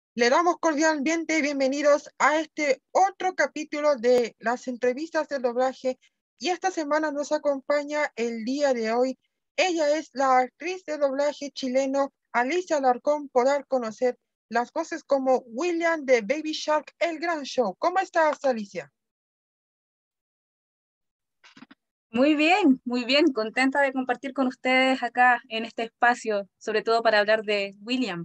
Le damos cordialmente bienvenidos a este otro capítulo de las entrevistas de doblaje y esta semana nos acompaña el día de hoy. Ella es la actriz de doblaje chileno Alicia Alarcón, por dar a conocer las voces como William de Baby Shark, El Gran Show. ¿Cómo estás, Alicia? Muy bien, contenta de compartir con ustedes acá en este espacio, sobre todo para hablar de William.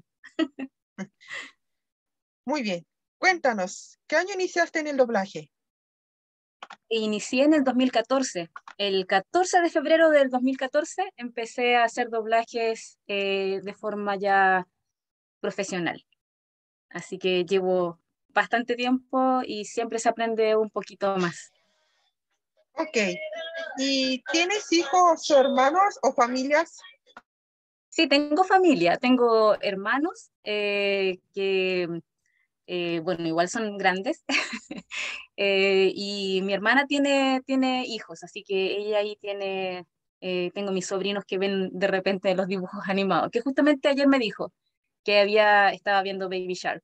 Muy bien. Cuéntanos, ¿qué año iniciaste en el doblaje? Inicié en el 2014. El 14 de febrero del 2014 empecé a hacer doblajes de forma ya profesional. Así que llevo bastante tiempo y siempre se aprende un poquito más. Ok. ¿Y tienes hijos o hermanos o familias? Sí, tengo familia, tengo hermanos que bueno, igual son grandes, y mi hermana tiene hijos, así que ella ahí tiene, tengo mis sobrinos que ven de repente los dibujos animados, que justamente ayer me dijo que estaba viendo Baby Shark.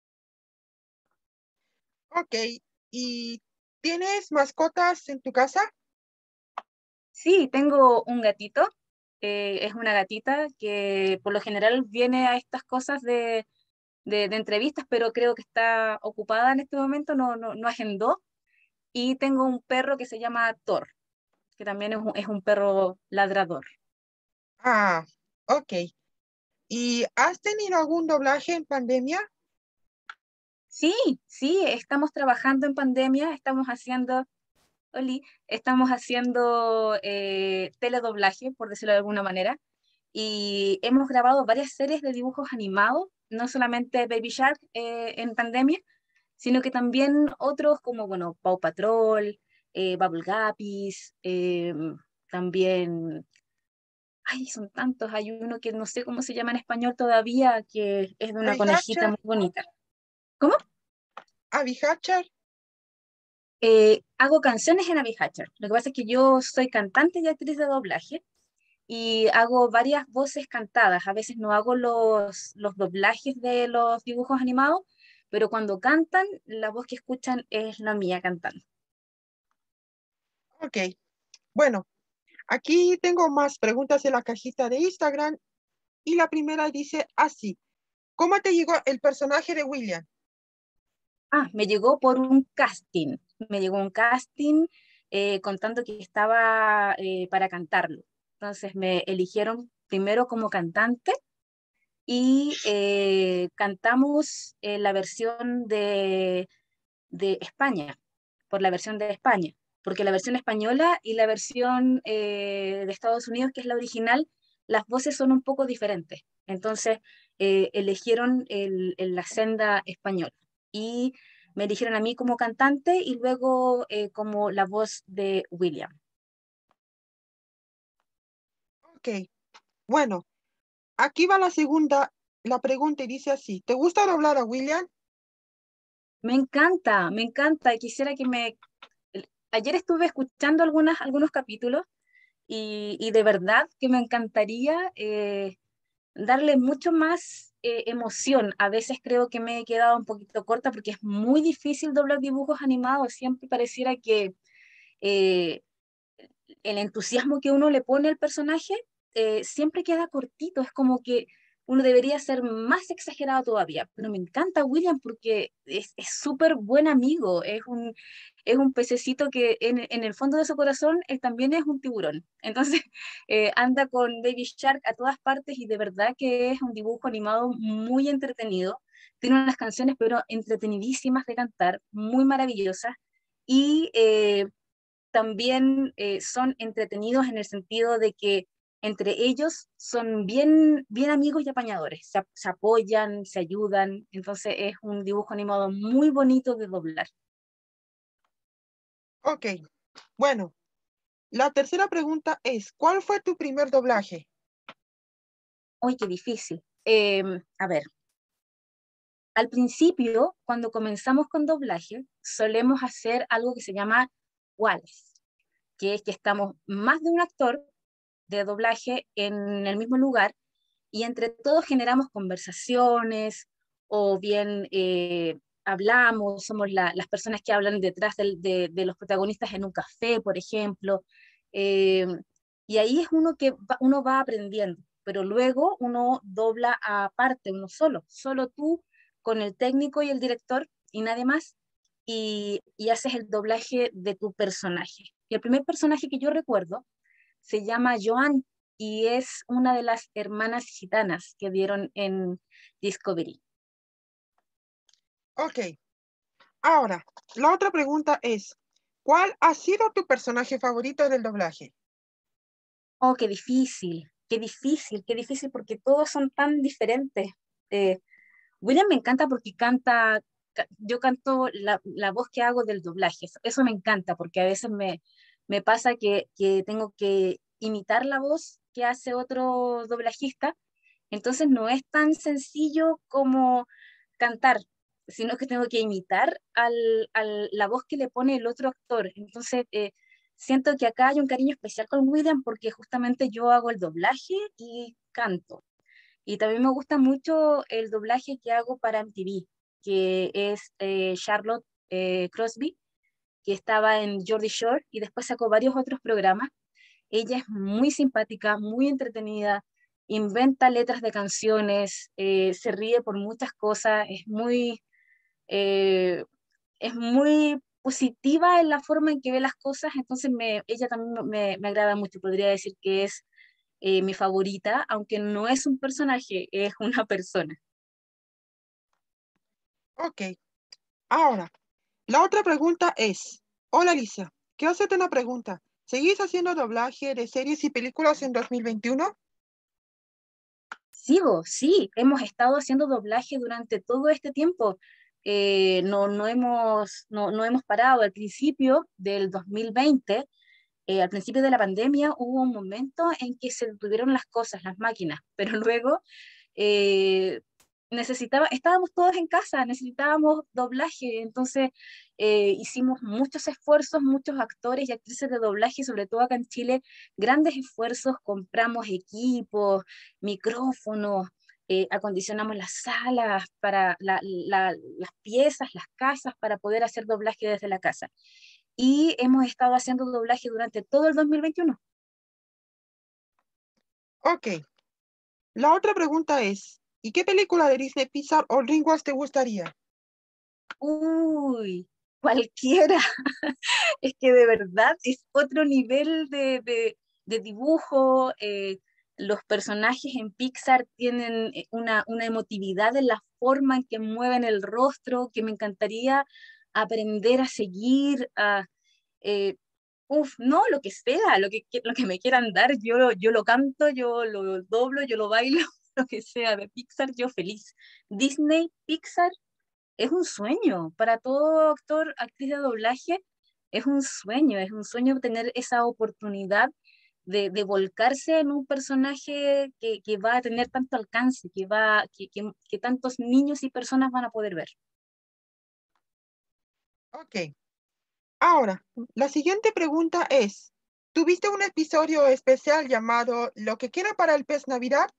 Ok. ¿Y tienes mascotas en tu casa? Sí, tengo un gatito, es una gatita que por lo general viene a estas cosas de entrevistas, pero creo que está ocupada en este momento, no agendó, y tengo un perro que se llama Thor, que también es un perro ladrador. Ah, ok. ¿Y has tenido algún doblaje en pandemia? Sí, sí, estamos trabajando en pandemia, Oli, estamos haciendo teledoblaje, por decirlo de alguna manera, y hemos grabado varias series de dibujos animados, no solamente Baby Shark en pandemia, sino que también otros como, bueno, Paw Patrol, Bubble Guppies, también, ay, son tantos, hay uno que no sé cómo se llama en español todavía, que es de una Abby conejita Hatcher, muy bonita. ¿Cómo? Abby Hatcher. Hago canciones en Abby Hatcher. Lo que pasa es que yo soy cantante y actriz de doblaje y hago varias voces cantadas. A veces no hago los doblajes de los dibujos animados, pero cuando cantan, la voz que escuchan es la mía cantando. Ok. Bueno, aquí tengo más preguntas en la cajita de Instagram y la primera dice así. ¿Cómo te llegó el personaje de William? Ah, me llegó por un casting. Me llegó un casting contando que estaba para cantarlo. Entonces me eligieron primero como cantante y cantamos la versión de España, por la versión de España, porque la versión española y la versión de Estados Unidos, que es la original, las voces son un poco diferentes. Entonces eligieron la senda española y me eligieron a mí como cantante y luego como la voz de William. Ok. Bueno, aquí va la segunda, la pregunta y dice así. ¿Te gusta doblar a William? Me encanta, y quisiera que me... Ayer estuve escuchando algunos capítulos y de verdad que me encantaría darle mucho más emoción. A veces creo que me he quedado un poquito corta porque es muy difícil doblar dibujos animados. Siempre pareciera que eh, el entusiasmo que uno le pone al personaje siempre queda cortito. Es como que uno debería ser más exagerado todavía. Pero me encanta William porque es súper buen amigo. Es un pececito que en el fondo de su corazón también es un tiburón. Entonces anda con Baby Shark a todas partes y de verdad que es un dibujo animado muy entretenido. Tiene unas canciones pero entretenidísimas de cantar, muy maravillosas. Y también son entretenidos en el sentido de que entre ellos son bien amigos y apañadores, se apoyan, se ayudan, entonces es un dibujo animado muy bonito de doblar. Ok. Bueno, la tercera pregunta es, ¿cuál fue tu primer doblaje? ¡Uy, qué difícil! A ver, al principio, cuando comenzamos con doblaje, solemos hacer algo que se llama Wallace, que es que estamos más de un actor de doblaje en el mismo lugar y entre todos generamos conversaciones o bien hablamos, somos las personas que hablan detrás de los protagonistas en un café, por ejemplo. Eh, y ahí es uno va aprendiendo, pero luego uno dobla aparte, uno solo tú con el técnico y el director y nadie más, y haces el doblaje de tu personaje. Y el primer personaje que yo recuerdo se llama Joan y es una de las hermanas gitanas que dieron en Discovery. Ok, ahora, la otra pregunta es, ¿cuál ha sido tu personaje favorito del doblaje? Oh, qué difícil, qué difícil, qué difícil, porque todos son tan diferentes. Eh, William me encanta porque yo canto la voz que hago del doblaje, eso me encanta, porque a veces me pasa que tengo que imitar la voz que hace otro doblajista, entonces no es tan sencillo como cantar, sino que tengo que imitar la voz que le pone el otro actor. Entonces, siento que acá hay un cariño especial con William porque justamente yo hago el doblaje y canto. Y también me gusta mucho el doblaje que hago para MTV, que es Charlotte Crosby, que estaba en Geordie Shore y después sacó varios otros programas. Ella es muy simpática, muy entretenida, inventa letras de canciones, se ríe por muchas cosas, eh, es muy positiva en la forma en que ve las cosas, entonces ella también me agrada mucho, podría decir que es mi favorita, aunque no es un personaje, es una persona. Ok, ahora, la otra pregunta es, hola Alicia, quiero hacerte una pregunta. ¿Seguís haciendo doblaje de series y películas en 2021? Sigo, sí, hemos estado haciendo doblaje durante todo este tiempo. No hemos parado. Al principio del 2020, al principio de la pandemia, hubo un momento en que se detuvieron las cosas, las máquinas, pero luego eh, estábamos todos en casa, necesitábamos doblaje, entonces hicimos muchos esfuerzos, muchos actores y actrices de doblaje, sobre todo acá en Chile, grandes esfuerzos, compramos equipos, micrófonos, acondicionamos las salas para las piezas, las casas para poder hacer doblaje desde la casa. Y hemos estado haciendo doblaje durante todo el 2021. Ok, la otra pregunta es, ¿y qué película de Disney Pixar o DreamWorks te gustaría? Uy, cualquiera. Es que de verdad es otro nivel de dibujo. Los personajes en Pixar tienen una emotividad en la forma en que mueven el rostro que me encantaría aprender a seguir. Eh, no, lo que sea, lo que me quieran dar, yo lo canto, yo lo doblo, yo lo bailo, lo que sea de Pixar, yo feliz. Disney, Pixar, es un sueño para todo actor, actriz de doblaje, es un sueño tener esa oportunidad de volcarse en un personaje que va a tener tanto alcance, que tantos niños y personas van a poder ver. Ok, ahora, la siguiente pregunta es, ¿tuviste un episodio especial llamado Lo que quiero para el pez Navidad?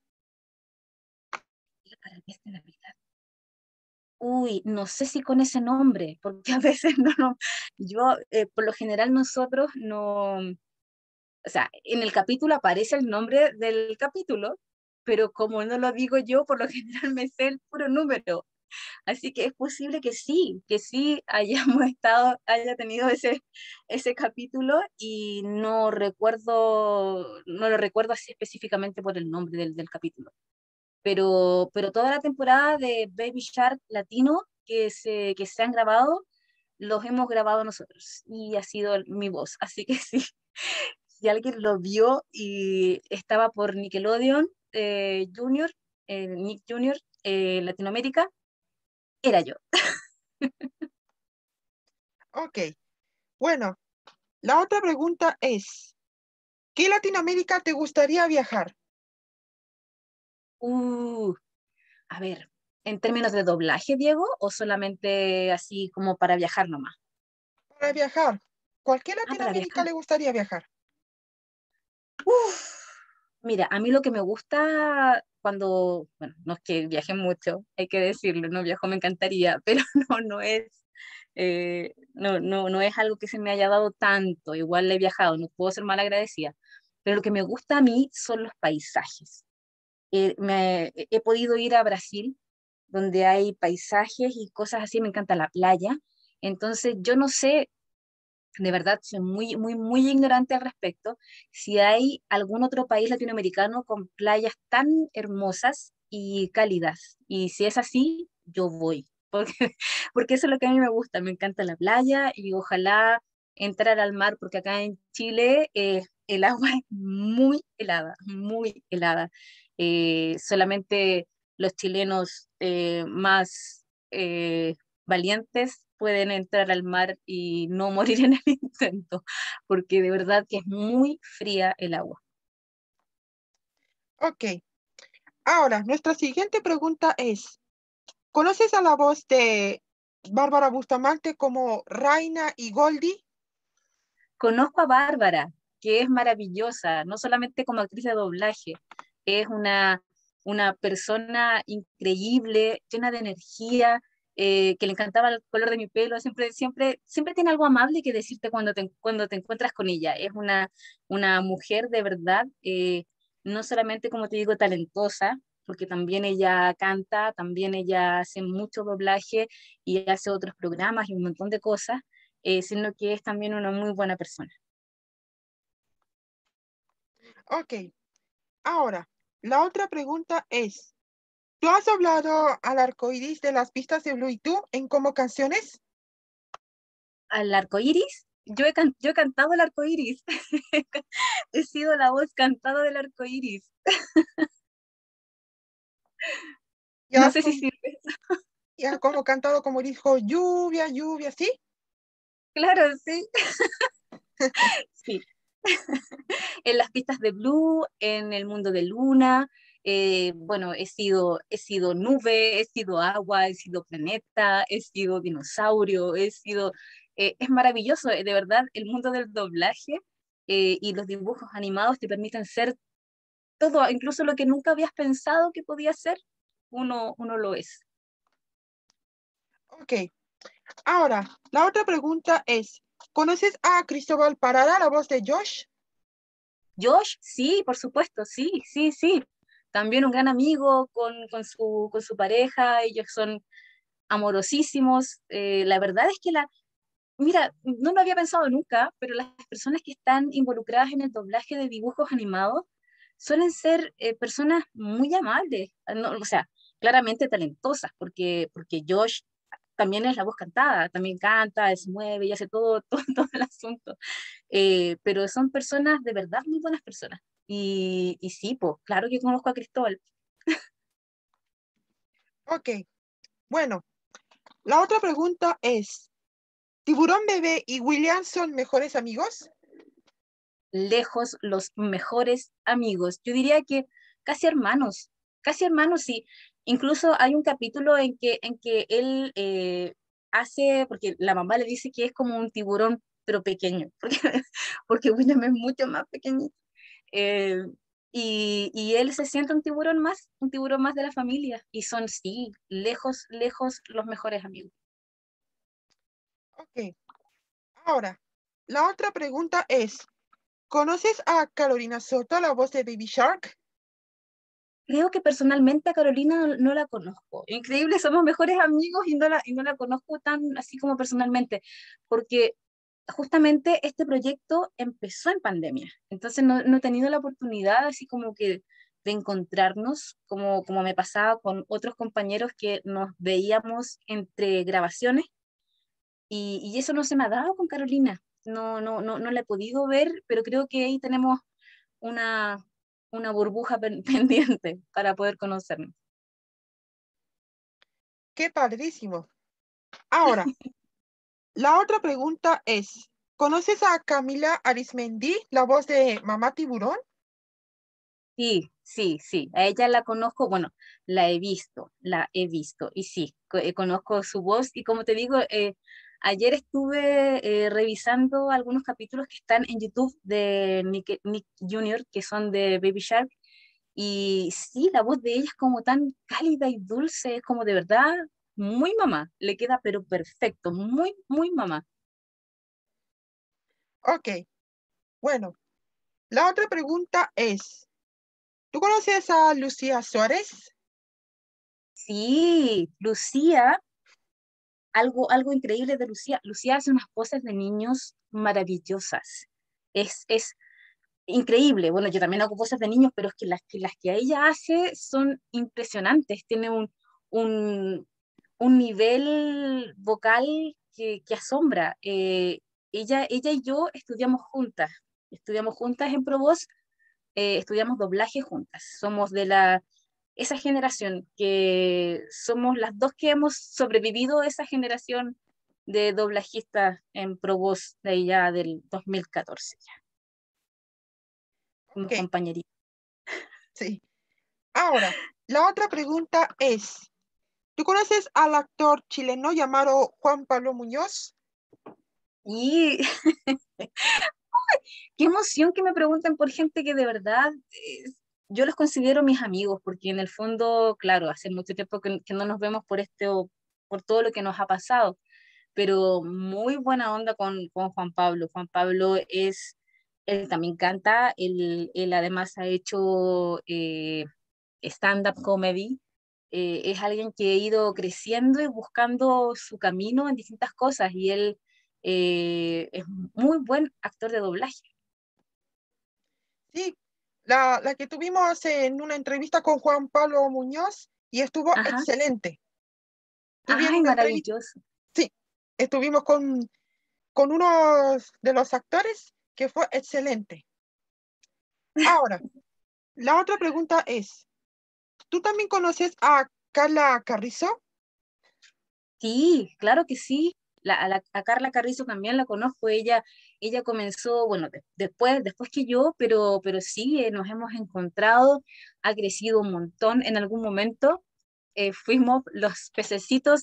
Para el mes de Navidad. Uy, no sé si con ese nombre, porque a veces yo, por lo general nosotros no, o sea, en el capítulo aparece el nombre del capítulo, pero como no lo digo yo, por lo general me sé el puro número. Así que es posible que sí hayamos haya tenido ese capítulo y no lo recuerdo así específicamente por el nombre del capítulo. Pero toda la temporada de Baby Shark Latino que se han grabado, los hemos grabado nosotros y ha sido mi voz. Así que sí, si alguien lo vio y estaba por Nickelodeon Junior, Nick Junior, Latinoamérica, era yo. Ok, bueno, la otra pregunta es, ¿qué Latinoamérica te gustaría viajar? Uh, a ver, en términos de doblaje, Diego, o solamente así como para viajar nomás. Para viajar. ¿Cualquier Ah, para Latinoamérica viajar. le gustaría viajar? Uf, Mira, a mí lo que me gusta cuando, bueno, no es que viaje mucho, hay que decirlo, no viajo, me encantaría, pero no es algo que se me haya dado tanto, igual he viajado, no puedo ser mal agradecida, pero lo que me gusta a mí son los paisajes. He podido ir a Brasil, donde hay paisajes y cosas así, me encanta la playa, entonces yo no sé, de verdad, soy muy ignorante al respecto, si hay algún otro país latinoamericano con playas tan hermosas y cálidas. Y si es así, yo voy, porque, porque eso es lo que a mí me gusta, me encanta la playa y ojalá entrar al mar, porque acá en Chile el agua es muy helada. Solamente los chilenos más valientes pueden entrar al mar y no morir en el intento, porque de verdad que es muy fría el agua. Ok, ahora nuestra siguiente pregunta es, ¿conoces a la voz de Bárbara Bustamante como Raina y Goldie? Conozco a Bárbara, que es maravillosa, no solamente como actriz de doblaje, es una persona increíble, llena de energía, que le encantaba el color de mi pelo, siempre tiene algo amable que decirte cuando te encuentras con ella. Es una mujer de verdad, no solamente, como te digo, talentosa, porque también ella canta, también ella hace mucho doblaje y hace otros programas y un montón de cosas, sino que es también una muy buena persona. Ok, ahora, la otra pregunta es, ¿tú has hablado al arco iris de las pistas de Blue y tú en como canciones? Al arco iris, yo he cantado el arco iris, he sido la voz cantada del arco iris. ¿Y No has, sé si como, sirve. y has como cantado como dijo lluvia, lluvia, sí? Claro, sí. Sí. En las pistas de Blue, en el mundo de Luna, bueno, he sido nube, he sido agua, he sido planeta, he sido dinosaurio, es maravilloso, de verdad, el mundo del doblaje y los dibujos animados te permiten ser todo, incluso lo que nunca habías pensado que podía ser, uno lo es. Ok, ahora, la otra pregunta es, ¿conoces a Cristóbal Parada, la voz de Josh? Josh, sí, por supuesto, sí, sí, sí. También un gran amigo con su pareja, ellos son amorosísimos. La verdad es que mira, no lo había pensado nunca, pero las personas que están involucradas en el doblaje de dibujos animados suelen ser personas muy amables, no, o sea, claramente talentosas, porque Josh también es la voz cantada, también canta, se mueve y hace todo, todo el asunto. Pero son personas de verdad muy buenas personas. Y sí, pues, claro que conozco a Cristóbal. Ok, bueno, la otra pregunta es, ¿Tiburón Bebé y William son mejores amigos? Lejos los mejores amigos. Yo diría que casi hermanos, sí. Incluso hay un capítulo en que él hace, porque la mamá le dice que es como un tiburón, pero pequeño, porque William es mucho más pequeñito. Eh, y él se siente un tiburón más de la familia, y son, sí, lejos los mejores amigos. Ok, ahora, la otra pregunta es, ¿conoces a Carolina Soto, la voz de Baby Shark? Creo que personalmente a Carolina no la conozco. Increíble, somos mejores amigos y no la conozco tan así como personalmente, porque justamente este proyecto empezó en pandemia, entonces no he tenido la oportunidad así como que de encontrarnos, como me pasaba con otros compañeros que nos veíamos entre grabaciones, y eso no se me ha dado con Carolina. No la he podido ver, pero creo que ahí tenemos una, una burbuja pendiente para poder conocernos. ¡Qué padrísimo! Ahora, la otra pregunta es, ¿conoces a Camila Arismendi, la voz de Mamá Tiburón? Sí, sí, sí, a ella la conozco, bueno, la he visto, y sí, conozco su voz, y como te digo, ayer estuve revisando algunos capítulos que están en YouTube de Nick Jr., que son de Baby Shark, Y sí, la voz de ella es como tan cálida y dulce, es como de verdad muy mamá, le queda pero perfecto, muy, muy mamá. Ok, bueno, la otra pregunta es, ¿tú conoces a Lucía Suárez? Sí, Lucía, algo increíble de Lucía. Lucía hace unas cosas de niños maravillosas. Es increíble. Bueno, yo también hago cosas de niños, pero es que las que ella hace son impresionantes. Tiene un, un nivel vocal que asombra. Ella y yo estudiamos juntas en ProVoz, estudiamos doblaje juntas. Somos de esa generación, que somos las dos que hemos sobrevivido a esa generación de doblajistas en ProVoz de allá del 2014. Ya. Fuimos Ok, compañeritos. sí. Ahora, la otra pregunta es, ¿tú conoces al actor chileno llamado Juan Pablo Muñoz? Y qué emoción que me pregunten por gente que de verdad yo los considero mis amigos, porque en el fondo, claro, hace mucho tiempo que no nos vemos por por todo lo que nos ha pasado, pero muy buena onda con Juan Pablo. Juan Pablo él también canta, él además ha hecho stand-up comedy. Es alguien que ha ido creciendo y buscando su camino en distintas cosas, y él es muy buen actor de doblaje. Sí, la que tuvimos en una entrevista con Juan Pablo Muñoz y estuvo Ajá. excelente. Tuvimos Ay, una entrevista, maravilloso. sí, estuvimos con uno de los actores que fue excelente. Ahora, la otra pregunta es, ¿tú también conoces a Carla Carrizo? Sí, claro que sí. A Carla Carrizo también la conozco. Ella comenzó, bueno, después que yo, pero sí, nos hemos encontrado, ha crecido un montón. En algún momento fuimos los pececitos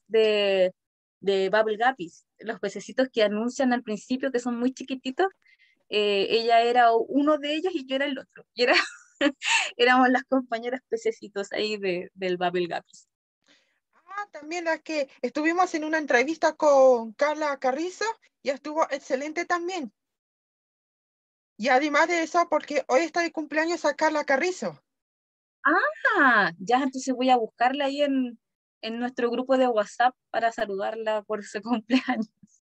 de Bubble Guppies, los pececitos que anuncian al principio que son muy chiquititos. Ella era uno de ellos y yo era el otro. Éramos las compañeras pececitos ahí del Bubble Guppies. Ah, también la que estuvimos en una entrevista con Carla Carrizo y estuvo excelente también. Y además de eso, porque hoy está de cumpleaños a Carla Carrizo. Ya, entonces voy a buscarla ahí en nuestro grupo de WhatsApp para saludarla por su cumpleaños.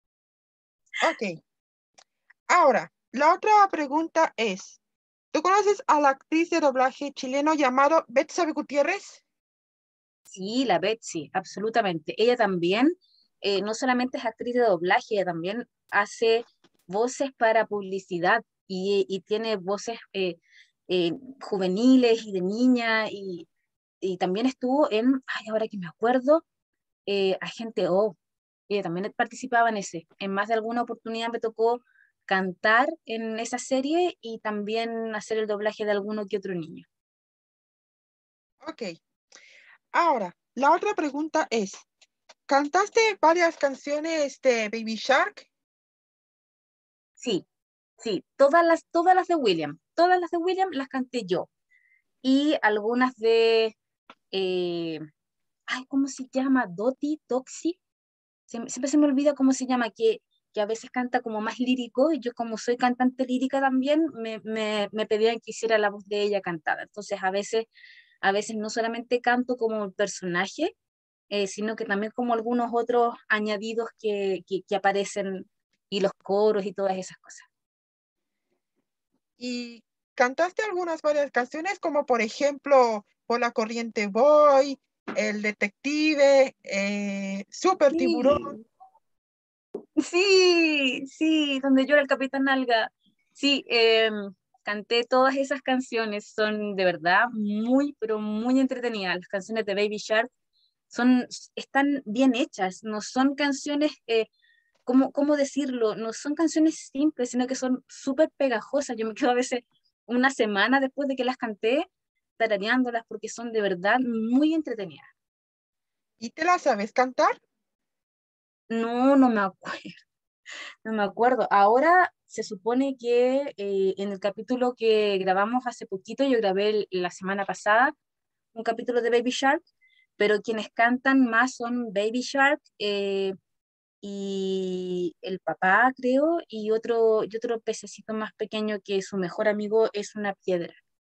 Ok, ahora, la otra pregunta es, ¿tú conoces a la actriz de doblaje chileno llamado Betsabe Gutiérrez? Sí, la Betsy, absolutamente. Ella también, no solamente es actriz de doblaje, ella también hace voces para publicidad, y tiene voces eh, juveniles y de niña, y también estuvo ay, ahora que me acuerdo, Agente O. Ella también participaba en ese. En más de alguna oportunidad me tocó cantar en esa serie y también hacer el doblaje de alguno que otro niño. Ok, ahora, la otra pregunta es, ¿cantaste varias canciones de Baby Shark? Sí, sí, todas las de William, todas las de William las canté yo. Y algunas eh, ay, ¿cómo se llama? Doti, Toxi. Siempre se me olvida cómo se llama, que a veces canta como más lírico, y yo como soy cantante lírica también, me pedían que hiciera la voz de ella cantada. Entonces a veces no solamente canto como el personaje, sino que también como algunos otros añadidos que aparecen, y los coros y todas esas cosas. Y cantaste algunas varias canciones, como por ejemplo, Por la corriente voy, El detective, Super Tiburón. Sí, sí, sí, donde llora el Capitán Alga. Sí, canté todas esas canciones, son de verdad muy, pero muy entretenidas. Las canciones de Baby Shark están bien hechas, no son canciones, ¿cómo decirlo? No son canciones simples, sino que son súper pegajosas. Yo me quedo a veces una semana después de que las canté tarareándolas, porque son de verdad muy entretenidas. ¿Y te la sabes cantar? No, no me acuerdo. No me acuerdo. Ahora se supone que en el capítulo que grabamos hace poquito, yo grabé la semana pasada un capítulo de Baby Shark, pero quienes cantan más son Baby Shark y el papá, creo, y otro pececito más pequeño que su mejor amigo es una piedra.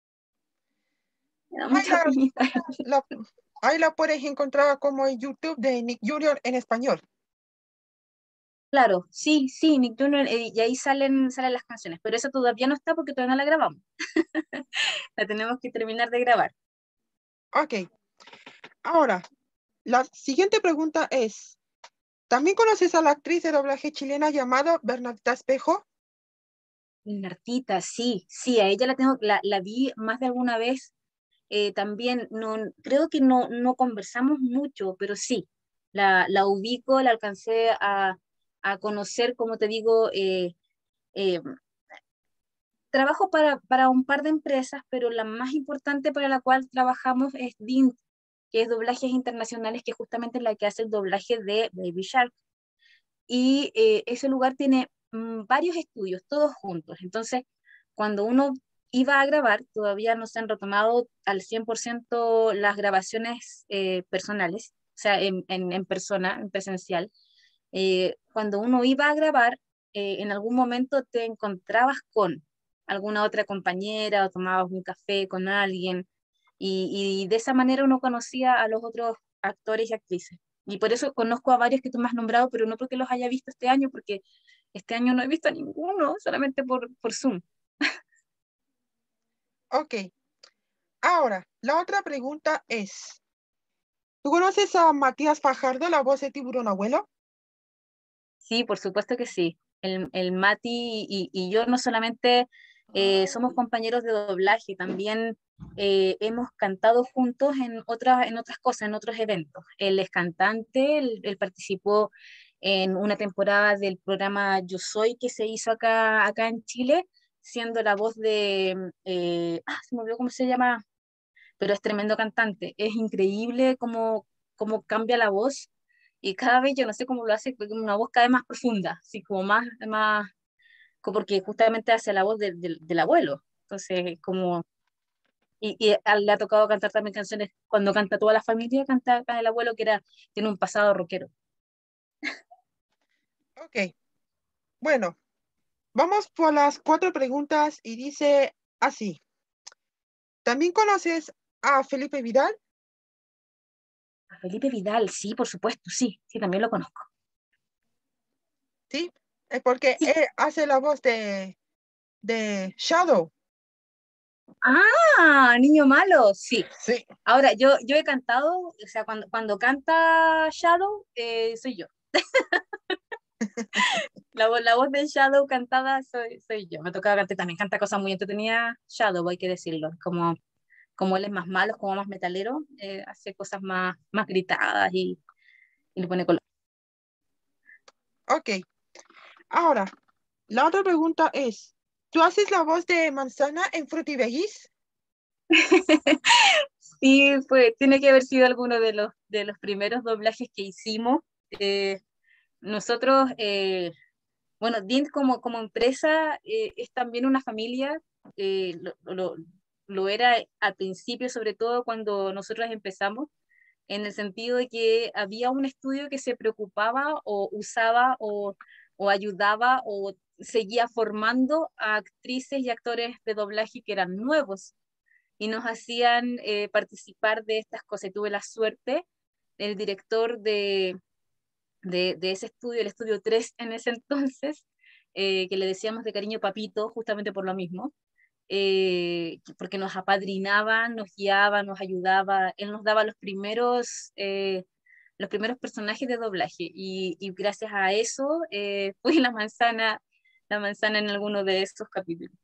Me da Ahí mucha penita. la, ahí la puedes encontrar como en YouTube de Nick Jr. en español. Claro, sí, sí, Nick Jr., y ahí salen las canciones, pero eso todavía no está porque todavía no la grabamos. La tenemos que terminar de grabar. Ok, ahora, la siguiente pregunta es, ¿también conoces a la actriz de doblaje chilena llamada Bernardita Espejo? Nartita, sí, sí, a ella la vi más de alguna vez. También no, creo que no conversamos mucho, pero sí, la ubico, la alcancé a conocer, como te digo, eh, trabajo para un par de empresas, pero la más importante para la cual trabajamos es DINT, que es Doblajes Internacionales, que justamente es la que hace el doblaje de Baby Shark. Y ese lugar tiene varios estudios, todos juntos. Entonces, cuando uno iba a grabar, todavía no se han retomado al 100% las grabaciones personales, o sea, en persona, en presencial. Cuando uno iba a grabar, en algún momento te encontrabas con alguna otra compañera o tomabas un café con alguien y de esa manera uno conocía a los otros actores y actrices. Y por eso conozco a varios que tú me has nombrado, pero no porque los haya visto este año, porque este año no he visto a ninguno, solamente por Zoom. Ok, ahora, la otra pregunta es, ¿tú conoces a Matías Fajardo, la voz de Tiburón Abuelo? Sí, por supuesto que sí. El Mati y yo no solamente somos compañeros de doblaje, también hemos cantado juntos en otras cosas, en otros eventos. Él es cantante, él participó en una temporada del programa Yo Soy que se hizo acá en Chile, siendo la voz se me olvidó cómo se llama, pero es tremendo cantante. Es increíble cómo cambia la voz y cada vez yo no sé cómo lo hace, con una voz cada vez más profunda, así como porque justamente hace la voz del abuelo. Entonces, le ha tocado cantar también canciones, cuando canta toda la familia, canta el abuelo tiene un pasado rockero. Ok, bueno, vamos por las cuatro preguntas y dice así, ¿también conoces a Felipe Vidal? A Felipe Vidal, sí, por supuesto, sí, sí, también lo conozco. Sí, es porque Sí. él hace la voz de Shadow. Ah, Niño Malo, sí. Sí, Ahora, yo he cantado, o sea, cuando canta Shadow, soy yo. La voz de Shadow cantada soy yo. Me tocaba cantar, también canta cosas muy entretenidas. Shadow, hay que decirlo. Como él es más malo, como más metalero, hace cosas más gritadas y le pone color. ok. Ahora, la otra pregunta es, ¿tú haces la voz de Manzana en Fruity Veggies? Sí, tiene que haber sido alguno de los primeros doblajes que hicimos. Eh, nosotros, bueno, Dint como empresa es también una familia, eh, lo, lo- lo era al principio, sobre todo cuando nosotros empezamos, en el sentido de que había un estudio que se preocupaba o usaba o ayudaba o seguía formando a actrices y actores de doblaje que eran nuevos y nos hacían participar de estas cosas. Y tuve la suerte, el director de ese estudio, el estudio 3 en ese entonces, que le decíamos de cariño Papito, justamente por lo mismo, porque nos apadrinaba, nos guiaba, nos ayudaba, él nos daba los primeros personajes de doblaje y gracias a eso fui la manzana en alguno de esos capítulos.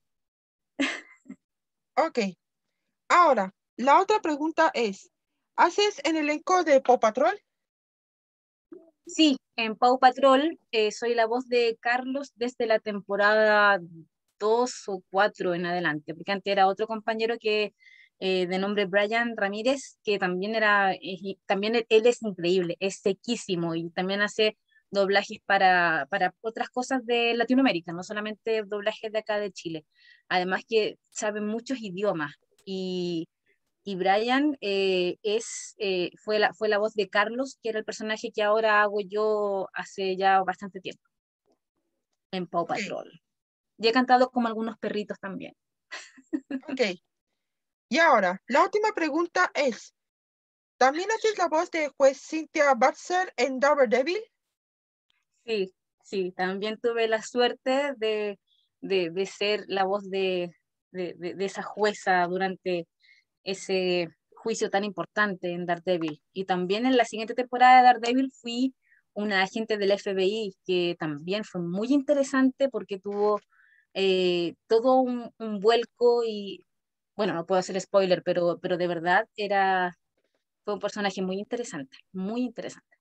Ok. Ahora, la otra pregunta es, ¿haces en el elenco de Paw Patrol? Sí, en Paw Patrol soy la voz de Carlos desde la temporada 2 o 4 en adelante, porque antes era otro compañero de nombre Brian Ramírez, que también también él es increíble, es sequísimo y también hace doblajes para otras cosas de Latinoamérica, no solamente doblajes de acá de Chile. Además que sabe muchos idiomas y Brian fue la voz de Carlos, que era el personaje que ahora hago yo hace ya bastante tiempo en Paw Ok, Patrol. Y he cantado como algunos perritos también. ok. Y ahora, la última pregunta es, ¿también haces la voz de juez Cynthia Baxter en Daredevil? Sí, sí, también tuve la suerte de ser la voz de esa jueza durante ese juicio tan importante en Daredevil. Y también en la siguiente temporada de Daredevil fui una agente del FBI, que también fue muy interesante porque tuvo todo un vuelco y, bueno, no puedo hacer spoiler, pero de verdad fue un personaje muy interesante, muy interesante.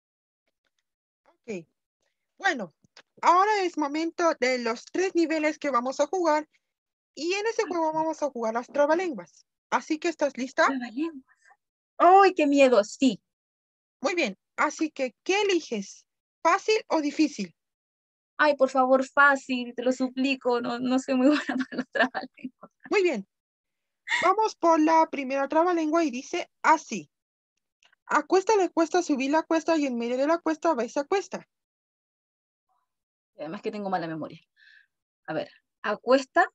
Ok. Bueno, ahora es momento de los 3 niveles que vamos a jugar y en ese juego vamos a jugar las trabalenguas. Así que, ¿estás lista? Trabalenguas. ¡Ay, qué miedo! Sí. Muy bien. Así que, ¿qué eliges? ¿Fácil o difícil? Ay, por favor, fácil, te lo suplico, no, no soy muy buena para los trabalenguas. Muy bien. Vamos por la primera trabalengua y dice así. A cuesta le cuesta subir la cuesta y en medio de la cuesta va esa cuesta. Además que tengo mala memoria. A ver, acuesta,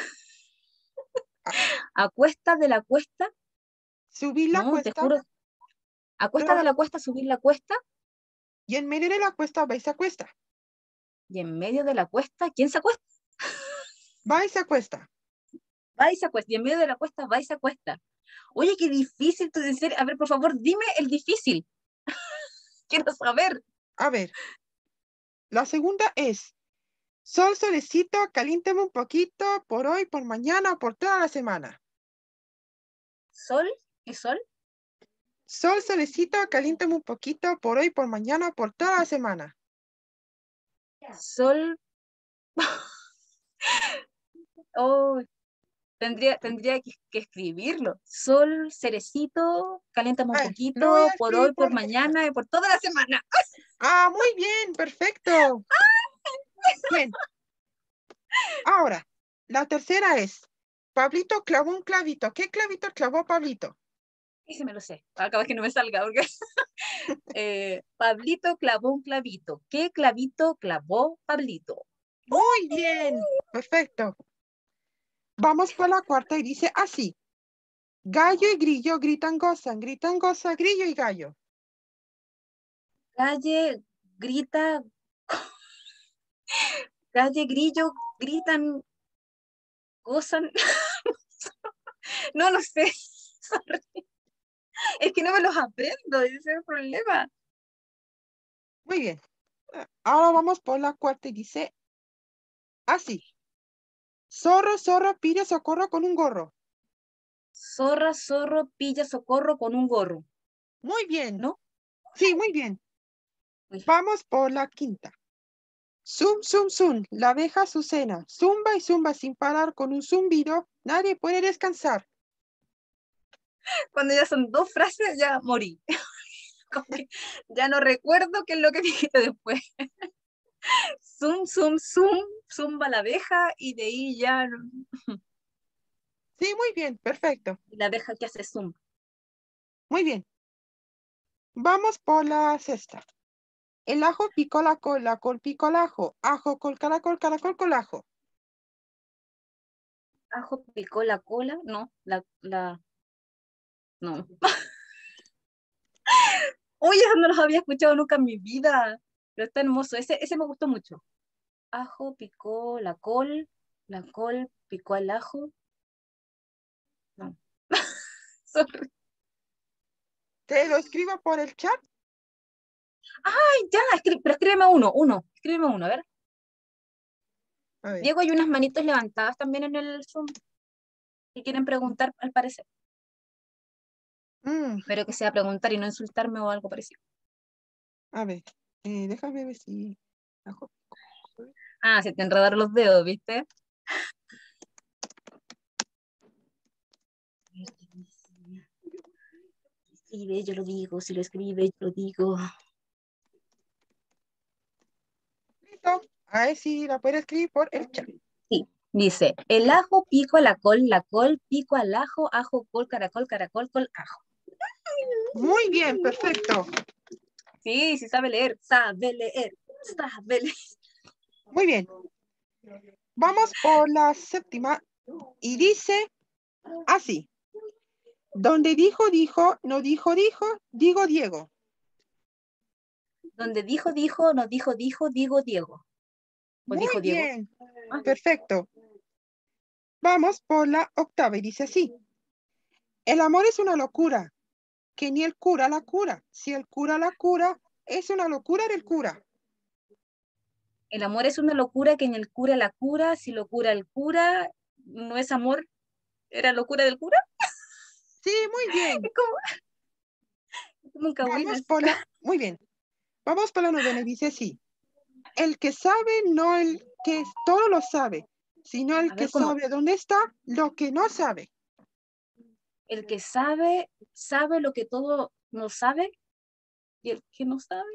A- acuesta de la cuesta, subir la no, te cuesta juro, acuesta de la cuesta, subir la cuesta, y en medio de la cuesta va esa cuesta. y en medio de la cuesta, ¿quién se acuesta? Va esa cuesta. Va y se acuesta, y en medio de la cuesta va y se acuesta. Oye, qué difícil tú decir, a ver, por favor, dime el difícil, quiero saber. A ver, la segunda es sol solecito, caliéntame un poquito por hoy, por mañana, por toda la semana. ¿Sol? ¿Qué sol? Sol solecito, caliéntame un poquito por hoy, por mañana, por toda la semana. Sol, oh, tendría que escribirlo. Sol, cerecito, caléntame A un ver, lo voy a poquito, por escribir hoy, por por letras. mañana y por toda la semana. Ah, muy bien, perfecto. Bien, ahora, la tercera es, Pablito clavó un clavito. ¿Qué clavito clavó Pablito? Ese me lo sé. Acaba que no me salga. Porque... Pablito clavó un clavito. ¿Qué clavito clavó Pablito? Muy bien, perfecto. Vamos por la cuarta y dice así. Gallo y grillo gritan, gozan, grillo y gallo. Calle grita, calle grillo gritan, gozan. No lo sé. Sorry. Es que no me los aprendo, ese es el problema. Muy bien. Ahora vamos por la cuarta y dice así. Zorro, zorro, pide socorro con un gorro. Zorra, zorro, pilla socorro con un gorro. Muy bien. ¿No? Sí, muy bien. Uy, Vamos por la quinta. Zum, zum, zum, la abeja Azucena. Zumba y zumba sin parar con un zumbido. Nadie puede descansar. cuando ya son dos frases, ya morí. Como que ya no recuerdo qué es lo que dijiste después. Zoom, zoom, zoom, zumba la abeja y de ahí ya Sí, muy bien. Perfecto. la abeja que hace zoom. Muy bien. Vamos por la sexta. El ajo picó la col picó el ajo. Ajo, col, caracol, colajo. Ajo picó la cola, no, no. Oye, eso no los había escuchado nunca en mi vida, pero está hermoso, ese me gustó mucho. Ajo picó la col picó al ajo, no. Sorry. Te lo escribo por el chat. Ay, ya, pero escríbeme uno, a ver. A ver. Diego, hay unas manitos levantadas también en el Zoom que quieren preguntar, al parecer. Mm, Espero que sea preguntar y no insultarme o algo parecido. a ver. Déjame ver si. Ajo picó. Ah, se te enredaron los dedos, ¿viste? Escribe, yo lo digo, si lo escribe, yo lo digo. Perfecto. Ahí sí la puede escribir por el chat. Sí, dice, el ajo pico a la col pico al ajo, col, caracol, col, ajo. Muy bien, perfecto. Sí, sí sabe leer, sabe leer, sabe leer. Muy bien. Vamos por la séptima y dice así. Donde dijo, no dijo, digo Diego. Donde dijo, no dijo, digo Diego. ¿O Muy dijo Diego? bien, perfecto. Vamos por la octava y dice así. El amor es una locura, que ni el cura la cura. Si el cura la cura, es una locura del cura. El amor es una locura que en el cura la cura, si lo cura el cura, no es amor, era locura del cura. Sí, muy bien. Es como un cagüín así. Muy bien. Vamos por la novena y dice así. El que sabe, no el que todo lo sabe, sino el A que ver cómo, sabe dónde está lo que no sabe. el que sabe, sabe lo que todo no sabe, y el que no sabe,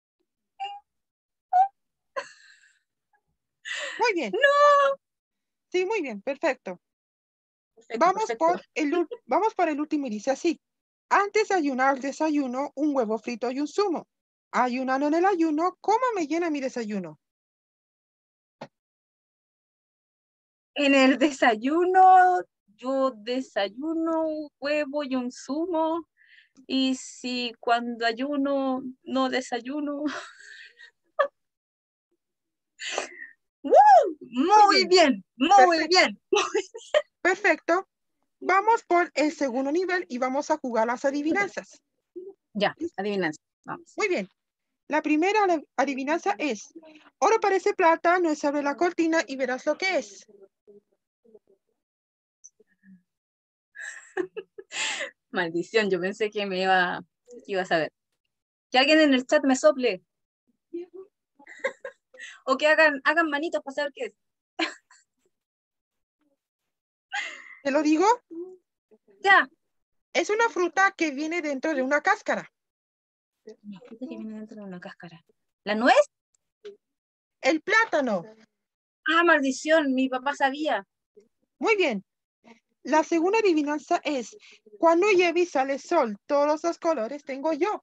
Muy bien. no. Sí, muy bien, perfecto. Perfecto, perfecto. Vamos por el último y dice así. Antes de ayunar, desayuno, un huevo frito y un zumo. Ayunando en el ayuno, ¿cómo me llena mi desayuno? En el desayuno, yo desayuno un huevo y un zumo. Y si cuando ayuno no desayuno, ¡woo! Muy Muy bien, bien, muy perfecto, bien. perfecto. Vamos por el segundo nivel y vamos a jugar las adivinanzas. Ya, adivinanza. Vamos. Muy bien. La primera adivinanza es, oro parece plata, no es abre la cortina y verás lo que es. Maldición, yo pensé que que iba a saber. Que alguien en el chat me sople. O que hagan manitos para saber qué es. ¿Te lo digo? Ya. Es una fruta que viene dentro de una cáscara. Una fruta que viene dentro de una cáscara. ¿La nuez? El plátano. Ah, maldición, mi papá sabía. Muy bien. La segunda adivinanza es, cuando llueve y sale sol, todos los colores tengo yo.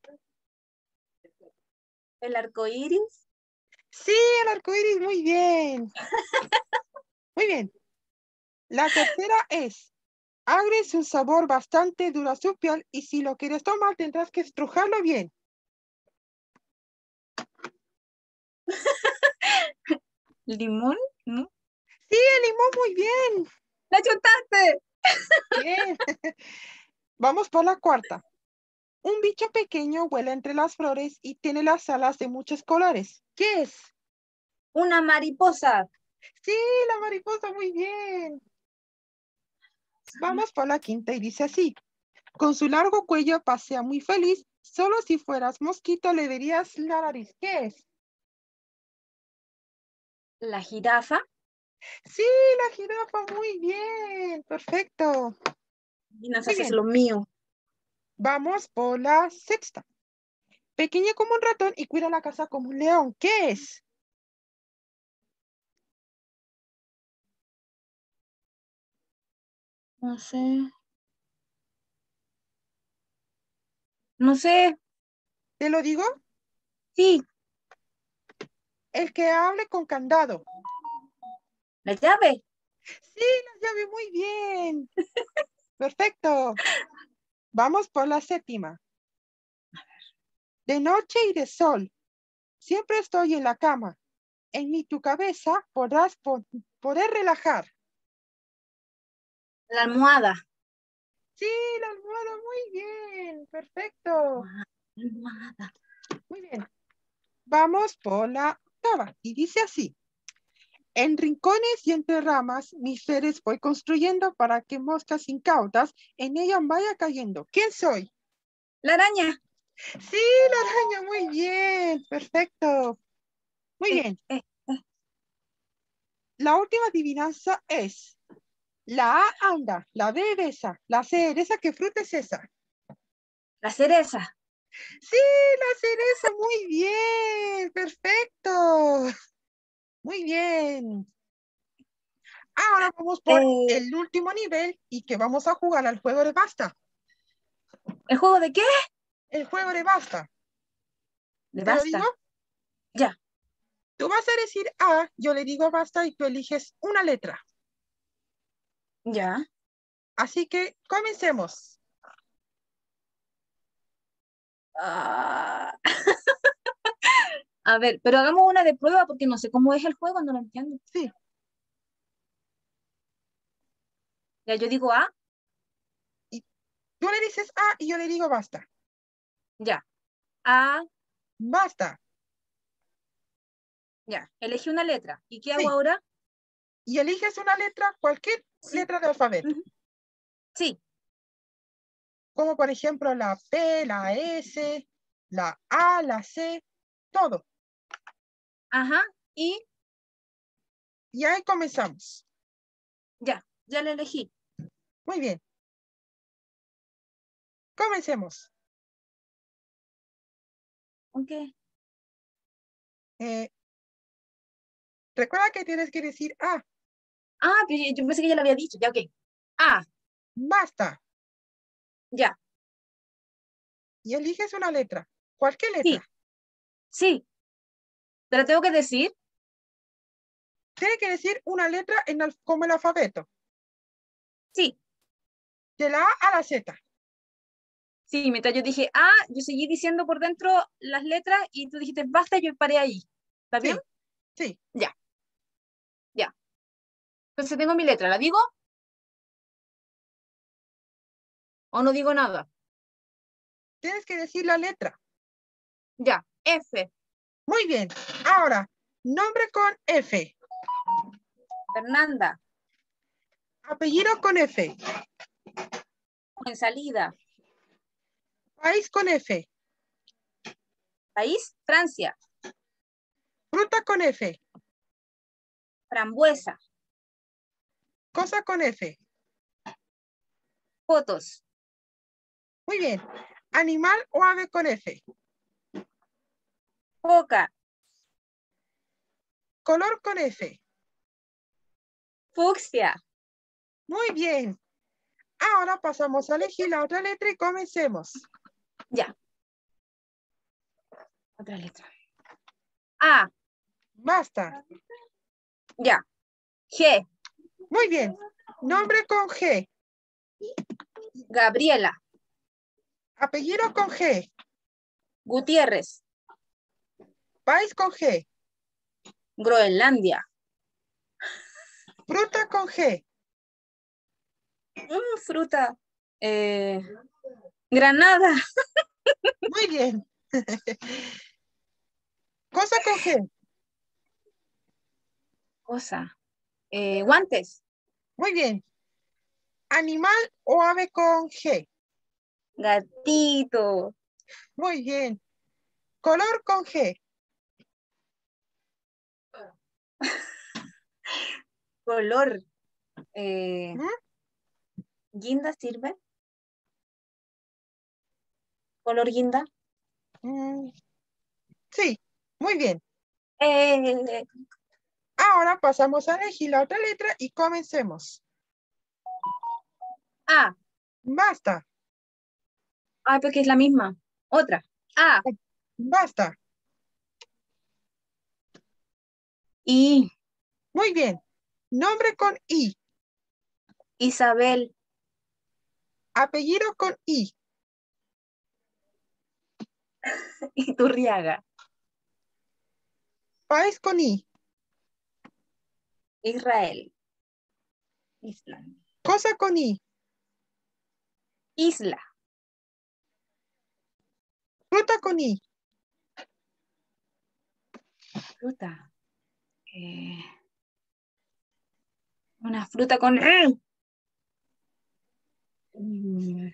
¿El arco iris? Sí, el arco iris, muy bien. Muy bien. La tercera es, agrio es un sabor bastante duro su piel y si lo quieres tomar tendrás que estrujarlo bien. ¿Limón? ¿No? Sí, el limón, muy bien. ¡La chutaste! Bien. Vamos por la cuarta. Un bicho pequeño vuela entre las flores y tiene las alas de muchos colores. ¿Qué es? Una mariposa. Sí, la mariposa, muy bien. Vamos por la quinta y dice así. Con su largo cuello pasea muy feliz. Solo si fueras mosquito le verías la nariz. ¿Qué es? La jirafa. Sí, la jirafa, muy bien. Perfecto. Y no sé Muy si es bien. lo mío. Vamos por la sexta. Pequeña como un ratón y cuida la casa como un león. ¿Qué es? No sé. No sé. ¿Te lo digo? Sí, El que hable con candado. la llave. Sí, la llave, muy bien. Perfecto. Vamos por la séptima. De noche y de sol. Siempre estoy en la cama. En mi tu cabeza podrás poder relajar. La almohada. Sí, la almohada, muy bien. Perfecto. Almohada. Muy bien. Vamos por la octava. Y dice así. En rincones y entre ramas, mis seres voy construyendo para que moscas incautas en ella vaya cayendo. ¿Quién soy? La araña. Sí, la araña, muy bien. Perfecto. Muy Eh, bien. eh, eh. La última adivinanza es, la A anda, la B besa, la C ereza, ¿qué fruta es esa? La cereza. Sí, la cereza, muy bien, perfecto. Muy bien. Ahora vamos por Eh, el último nivel y que vamos a jugar al juego de basta. ¿El juego de qué? El juego de basta. De ¿Te lo digo? basta. Ya, Tú vas a decir A, yo le digo basta y tú eliges una letra. ya. Así que comencemos. Ah, a ver, pero hagamos una de prueba porque no sé cómo es el juego, no lo entiendo. Sí, Ya, yo digo A, y tú le dices A y yo le digo basta. ya. A, Basta. ya. Elegí una letra. ¿Y qué hago Sí. ahora? Y eliges una letra, cualquier Sí. letra de alfabeto. Ujú. Sí. Como por ejemplo la P, la S, la A, la C, todo. Ajá. Y Y ahí comenzamos. ya, ya la elegí. Muy bien. Comencemos. Ok. Eh, recuerda que tienes que decir A. Ah, pero yo pensé que ya lo había dicho. Ya, ok. A, Basta. ya. Y eliges una letra. Cualquier Sí, letra. sí. ¿Te la tengo que decir? Tiene que decir una letra como el alfabeto. Sí. De la A a la Z. Sí, mientras yo dije A, yo seguí diciendo por dentro las letras y tú dijiste basta, yo paré ahí. ¿Está bien? Sí, sí. Ya, ya. Entonces tengo mi letra. ¿La digo o no digo nada? Tienes que decir la letra. Ya. F. Muy bien. Ahora, nombre con F. Fernanda. Apellido con F. En salida. País con F. País, Francia. Fruta con F. Frambuesa. Cosa con F. Fotos. Muy bien. Animal o ave con F. Foca. Color con F. Fucsia. Muy bien. Ahora pasamos a elegir la otra letra y comencemos. Ya. Otra letra. A. Basta. Ya. G. Muy bien. Nombre con G. Gabriela. Apellido con G. Gutiérrez. País con G. Groenlandia. Fruta con G. Fruta. Eh, Granada. Muy bien. Cosa con G. Cosa. Guantes. Muy bien. Animal o ave con G. Gatito. Muy bien. Color con G. Color. ¿Mm? Guinda sirve. Color guinda. Mm, sí, muy bien. Eh, Ahora pasamos a elegir la otra letra y comencemos. A. Basta. Ah, porque es la misma. Otra. A. Basta. Y. Muy bien. Nombre con I. Isabel. Apellido con I. Iturriaga. País con I. Israel. Isla. Cosa con I. Isla. Fruta con I. Fruta. Eh, una fruta con E. Mm,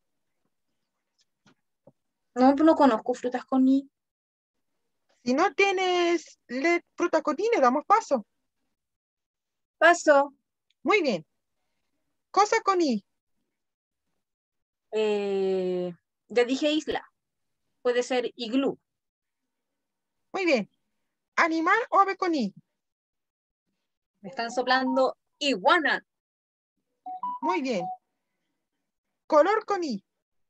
No, no conozco frutas con I. Si no tienes fruta con I, le damos paso. Paso. Muy bien. Cosa con I. Ya dije isla. Puede ser iglú. Muy bien. Animal o ave con I. Me están soplando iguana. Muy bien. Color con I.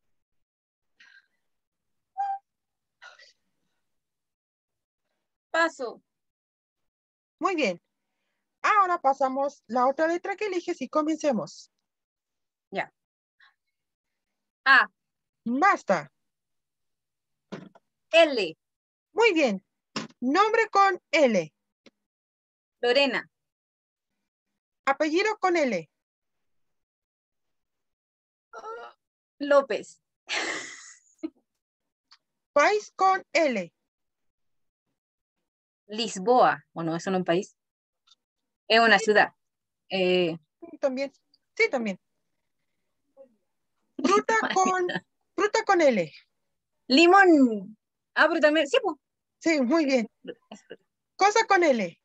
Paso. Muy bien. Ahora pasamos la otra letra que eliges y comencemos. Ya. A. Basta. L. Muy bien. Nombre con L. Lorena. Apellido con L. López. País con L. Lisboa. Bueno, eso no es un país. Es una ciudad. También. Sí, también. Fruta con L. Limón. Ah, pero también, sí, pues. Sí, muy bien. Cosa con L.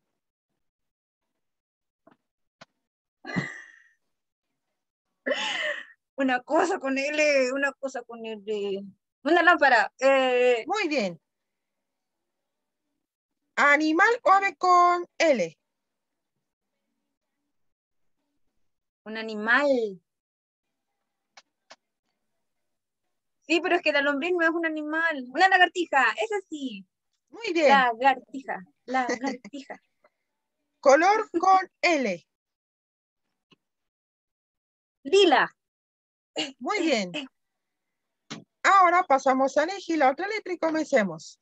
Una cosa con L, una cosa con L. Una lámpara. Muy bien. Animal o ave con L. Un animal. Sí, pero es que la lombriz no es un animal. Una lagartija, esa sí. Muy bien. Lagartija, lagartija. Color con L. Lila. Muy bien. Ahora pasamos a elegir la otra letra y comencemos.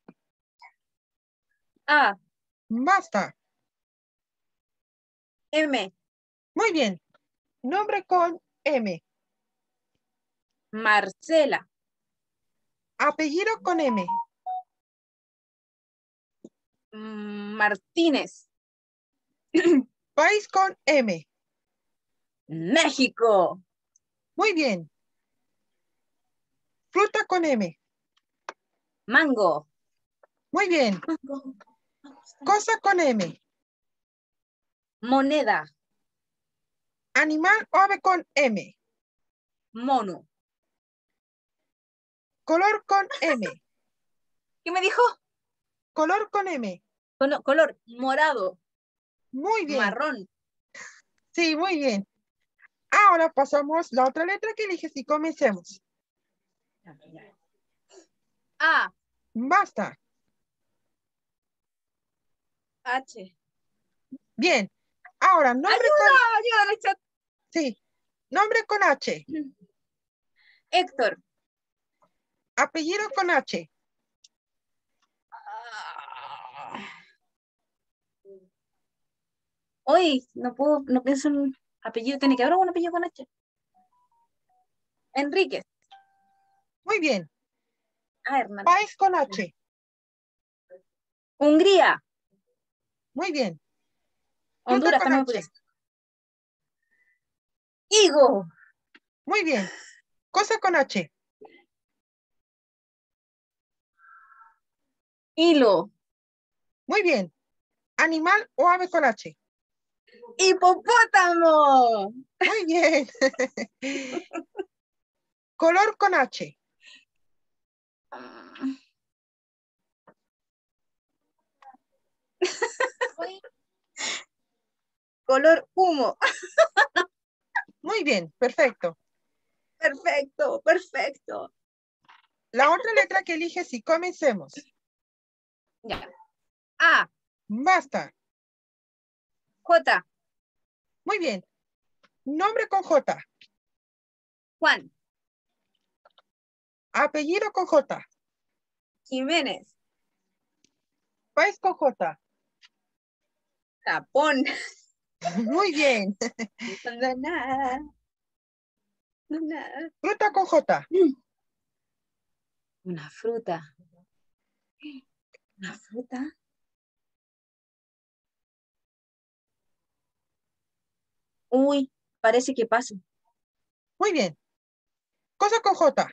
A. Basta. M. Muy bien. Nombre con M. Marcela. Apellido con M. Martínez. País con M. México. Muy bien. Fruta con M. Mango. Muy bien. Mango. Cosa con M. Moneda. Animal o ave con M. Mono. Color con M. ¿Qué me dijo? Color con M. Color morado. Muy bien. Marrón. Sí, muy bien. Ahora pasamos la otra letra que eliges y comencemos. A. Basta. H. Bien. Ahora, nombre con... Ayuda en el chat. Sí. Nombre con H. Héctor. Apellido con H. Hoy no puedo, no pienso en apellido. Tiene que haber un apellido con H. Enríquez. Muy bien. Ah, Hernández. País con H. Hungría. Muy bien. Fruta Honduras con también H. podría ser. Higo. Muy bien. Cosa con H. Hilo. Muy bien. Animal o ave con H. Hipopótamo. Muy bien. Color con H. Color humo. Muy bien. Perfecto. Perfecto, perfecto. La otra letra que eliges y comencemos. Ya. A. Basta. J. Muy bien. Nombre con J. Juan. Apellido con J. Jiménez. País con J. Japón. Muy bien. No, nada. No, nada. Fruta con J. Una fruta. Una fruta. Uy, parece que paso. Muy bien. Cosa con J.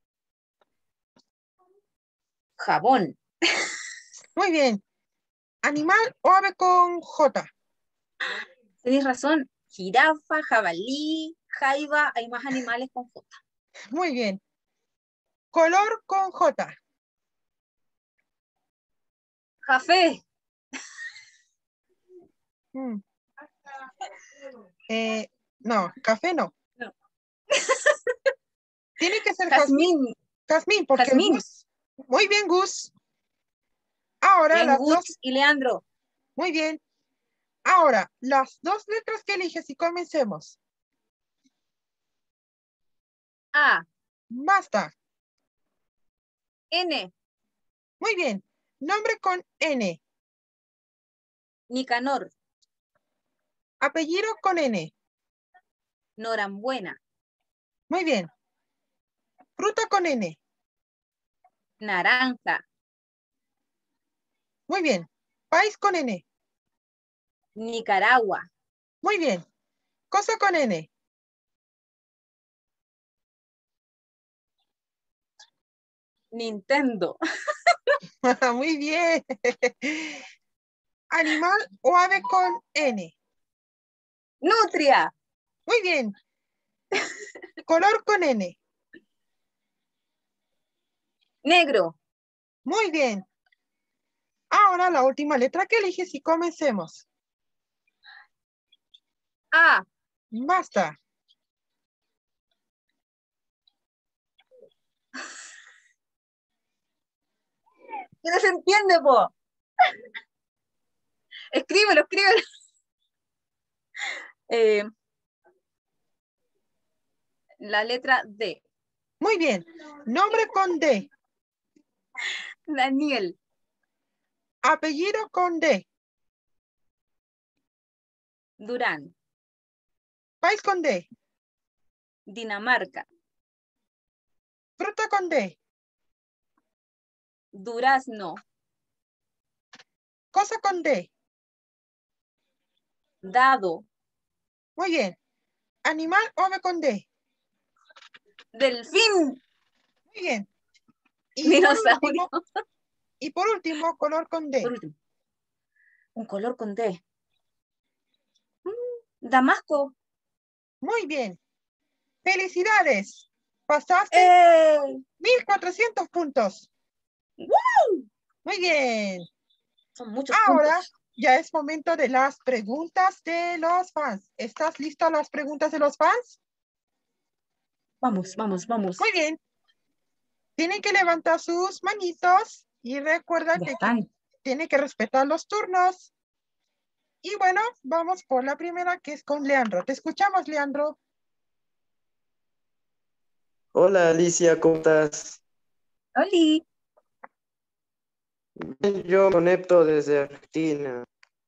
Jabón. Muy bien. Animal o ave con J. Tienes razón. Jirafa, jabalí, jaiba. Hay más animales con J. Muy bien. Color con J. Café. Mm. No, café no. No. Tiene que ser jazmín. Jazmín. Jazmín, porque el Jazmín. Gus. Muy bien, Gus. Ahora Bien, las dos. Gus y Leandro. Muy bien. Ahora, las dos letras que eliges y comencemos. A. Basta. N. Muy bien. Nombre con N. Nicanor. Apellido con N. Norambuena. Muy bien. Fruta con N. Naranja. Muy bien. País con N. Nicaragua. Muy bien. Cosa con N. Nintendo. Muy bien. Animal o ave con N. Nutria. Muy bien. Color con N. Negro. Muy bien. Ahora la última letra que eliges y comencemos. A. Basta. ¿Qué no se entiende, po? Escríbelo, escríbelo. Eh, la letra D. Muy bien. Nombre con D. Daniel. Apellido con D. Durán. País con D. Dinamarca. Fruta con D. Durazno. Cosa con D. Dado. Muy bien. Animal o ave con D. Delfín. Muy bien. Dinosaurio. Y por último, color con Por D. último, un color con D. Damasco. Muy bien. Felicidades. Pasaste ¡Eh! 1400 puntos. ¡Woo! Muy bien. Son muchos Ahora puntos. ya es momento de las preguntas de los fans. ¿Estás lista las preguntas de los fans? Vamos, vamos, vamos. Muy bien. Tienen que levantar sus manitos y recuerda Ya que están. tienen que respetar los turnos. Y bueno, vamos por la primera que es con Leandro. Te escuchamos, Leandro. Hola Alicia, ¿cómo estás? ¡Holi! Bien, yo me conecto desde Argentina.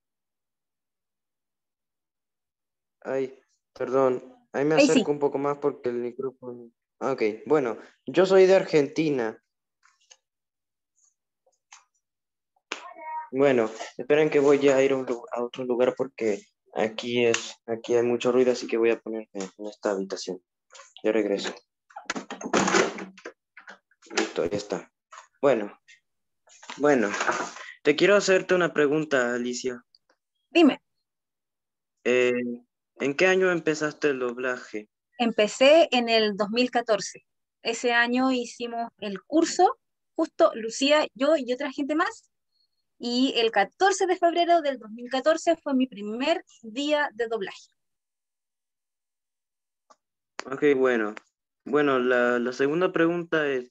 Ay, perdón, ahí me Ahí sí. acerco un poco más porque el micrófono. Ok, bueno, yo soy de Argentina. Bueno, esperen que voy a ir a otro lugar porque aquí hay mucho ruido, así que voy a ponerme en esta habitación. Ya regreso. Listo, ya está. Bueno, te quiero hacerte una pregunta, Alicia. Dime. Eh, ¿En qué año empezaste el doblaje? Empecé en el 2014. Ese año hicimos el curso, justo Lucía, yo y otra gente más. Y el 14 de febrero del 2014 fue mi primer día de doblaje. Ok, bueno. Bueno, la segunda pregunta es,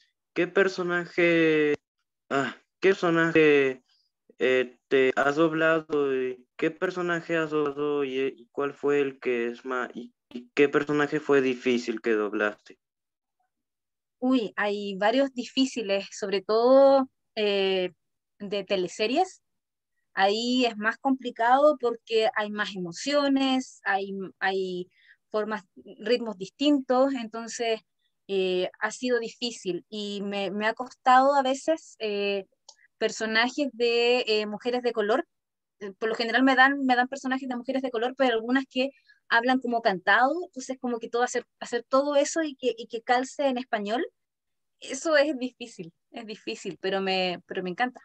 qué personaje te has doblado y qué personaje has doblado y cuál fue el que es más, y qué personaje fue difícil que doblaste? Uy, hay varios difíciles, sobre todo de teleseries. Ahí es más complicado porque hay más emociones, hay formas, ritmos distintos, entonces ha sido difícil y me ha costado a veces personajes de mujeres de color. Por lo general me dan personajes de mujeres de color, pero algunas que hablan como cantado, entonces como que todo hacer todo eso y que calce en español, eso es difícil, pero me encanta.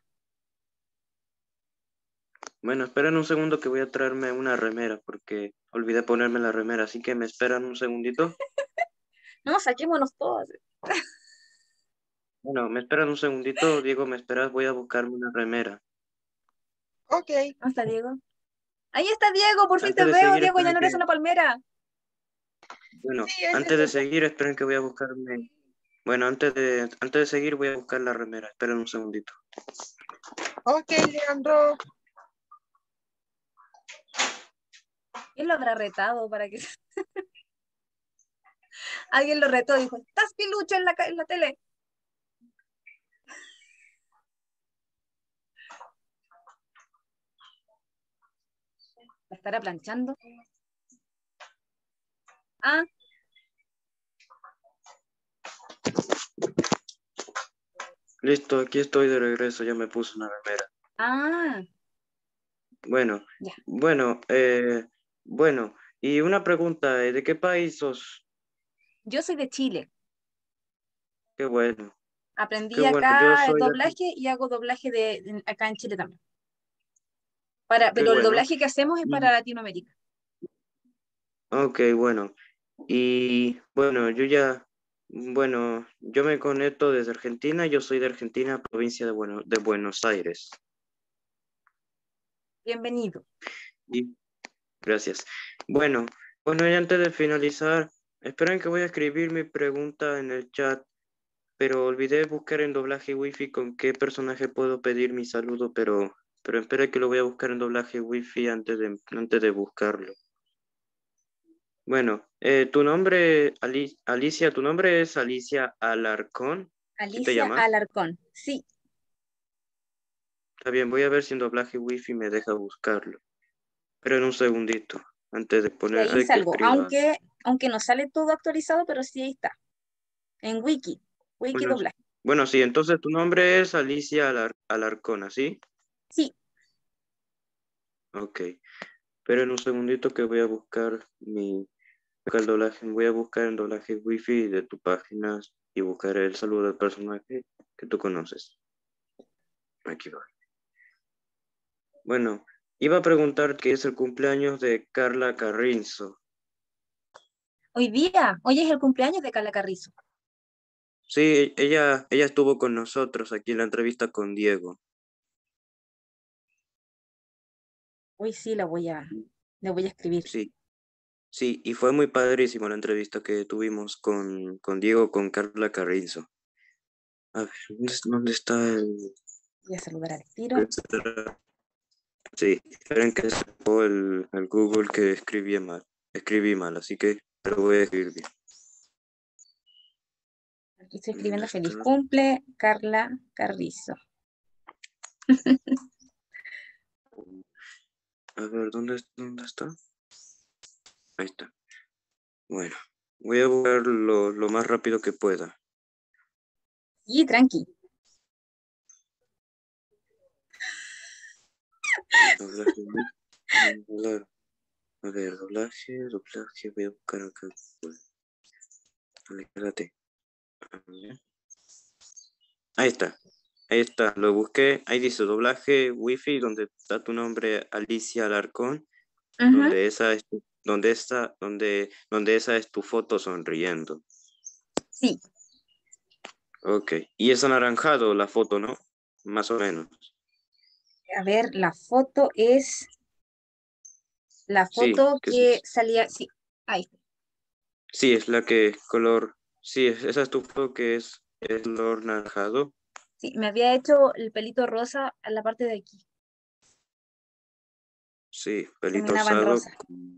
Bueno, esperen un segundo que voy a traerme una remera porque olvidé ponerme la remera, así que me esperan un segundito. No, saquémonos todos. Bueno, me esperan un segundito, Diego, me esperas, voy a buscarme una remera. Ok, ¿Dónde está Diego? Ahí está Diego, por fin Antes te de veo, seguir, Diego, ya esperen no eres que, una palmera. bueno, sí, antes de seguir, esperen que voy a buscarme, bueno, antes de seguir voy a buscar la remera, esperen un segundito. ok, Leandro. ¿Quién lo habrá retado para que alguien lo retó? Dijo, ¿estás pilucho en en la tele? ¿La estará planchando? Ah, Listo, aquí estoy de regreso, ya me puse una remera. ah, Bueno, ya. bueno, bueno, y una pregunta, ¿de qué país sos? Yo soy de Chile. Qué bueno, qué Aprendí bueno, yo acá el soy de aquí, doblaje y hago doblaje acá en Chile también. qué Pero el bueno. doblaje que hacemos es para Y- Latinoamérica. Ok, bueno, y bueno, bueno, yo me conecto desde Argentina, yo soy de Argentina, provincia de Buenos Aires. Bienvenido. Y gracias. Bueno, bueno, y antes de finalizar, esperen que voy a escribir mi pregunta en el chat, pero olvidé buscar en doblaje wifi con qué personaje puedo pedir mi saludo, pero espera que lo voy a buscar en doblaje wifi antes de buscarlo. Bueno, tu nombre, Alicia, tu nombre es Alicia Alarcón, ¿sí te Alicia llamas? Alarcón. Sí, Está bien, voy a ver si en doblaje wifi me deja buscarlo. Pero en un segundito, y ahí antes de que salgo. escriba. Aunque no sale todo actualizado, pero sí ahí está. En Wiki Bueno, doblaje. bueno, sí, entonces tu nombre es Alicia Alarcón, ¿sí? Sí, Ok. Pero en un segundito que voy a buscar el doblaje, voy a buscar el doblaje wifi de tu página y buscaré el saludo del personaje que tú conoces. Aquí va. Bueno, iba a preguntar qué es el cumpleaños de Carla Carrinzo. hoy es el cumpleaños de Carla Carrizo. Sí, ella estuvo con nosotros aquí en la entrevista con Diego. Hoy sí le voy a escribir. Sí, sí, y fue muy padrísimo la entrevista que tuvimos con Diego, con Carla Carrinzo. A ver, ¿dónde está el...? Voy a saludar al tiro. Sí, esperen que se fue el Google que escribí mal, así que lo voy a escribir bien. Aquí estoy ¿Dónde escribiendo está? feliz cumple, Carla Carrizo. A ver, ¿dónde está? Ahí está. Bueno, voy a buscar lo más rápido que pueda. Y tranqui. Doblaje, doblar. A ver, doblaje, voy a buscar acá. A ver, espérate. A ver. Ahí está, lo busqué. Ahí dice doblaje wifi, donde está tu nombre Alicia Alarcón, Ujú, donde esa es tu foto sonriendo. sí, Ok, y es anaranjado la foto, ¿no? Más o menos. a ver, la Sí, foto que salía, sí, ahí. sí, es la que es color, sí, esa es tu foto que es color naranjado. Sí, me había hecho el pelito rosa a la parte de aquí. Sí, pelito Terminaba en rosado. rosa.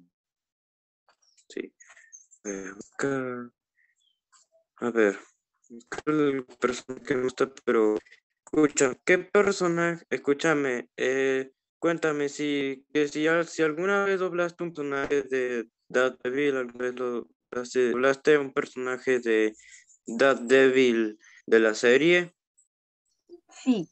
Sí. Acá, a ver, el personaje que me gusta, pero escucha, ¿qué personaje? Escúchame, cuéntame si alguna vez doblaste un personaje de Daredevil, alguna vez doblaste un personaje de Daredevil de la serie. Sí,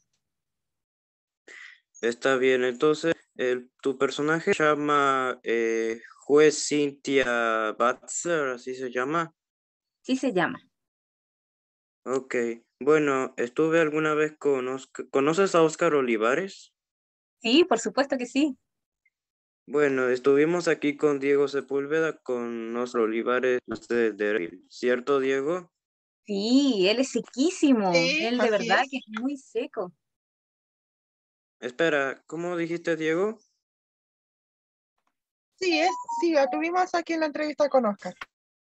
Está bien, entonces tu personaje se llama Juez Cynthia Batzer, así se llama. sí se llama. Ok, bueno, estuve alguna vez con Oscar. ¿Conoces a Oscar Olivares? Sí, por supuesto que sí. Bueno, estuvimos aquí con Diego Sepúlveda, con Oscar Olivares, de Daredevil, ¿cierto, Diego? Sí, él es sequísimo. Sí, Él de así verdad es. que es muy seco. Espera, ¿cómo dijiste, Diego? Sí, sí, la tuvimos aquí en la entrevista con Oscar.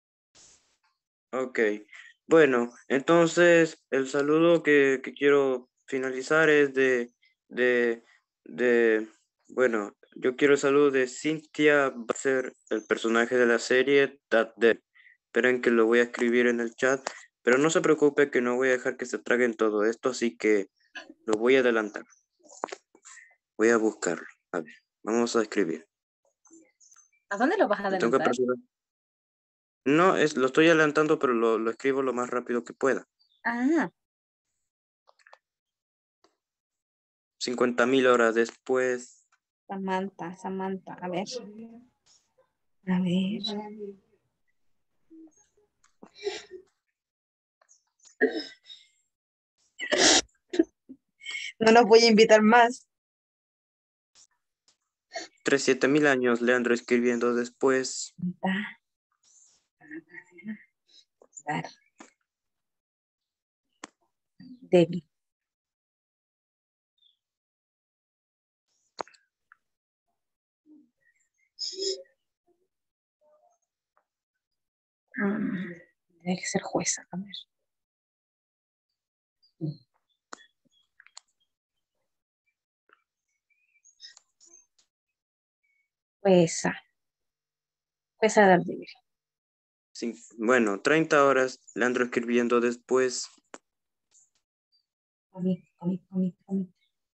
Ok. Bueno, entonces el saludo que quiero finalizar es de, bueno, yo quiero el saludo de Cynthia Batzer, el personaje de la serie That Dead. Esperen que lo voy a escribir en el chat, pero no se preocupe que no voy a dejar que se traguen todo esto, así que lo voy a adelantar. Voy a buscarlo. A ver, vamos a escribir. ¿A dónde lo vas a Me tengo que adelantar? apresurar. No, lo estoy adelantando, pero lo escribo lo más rápido que pueda. Ah, 50.000 horas después. Samantha, a ver. A ver. No nos voy a invitar más. 37.000 años, Leandro escribiendo después. Samantha, dar, débil. Tiene que ser jueza, a ver. Jueza. Jueza de débil. Bueno, 30 horas, Leandro escribiendo después. Comi.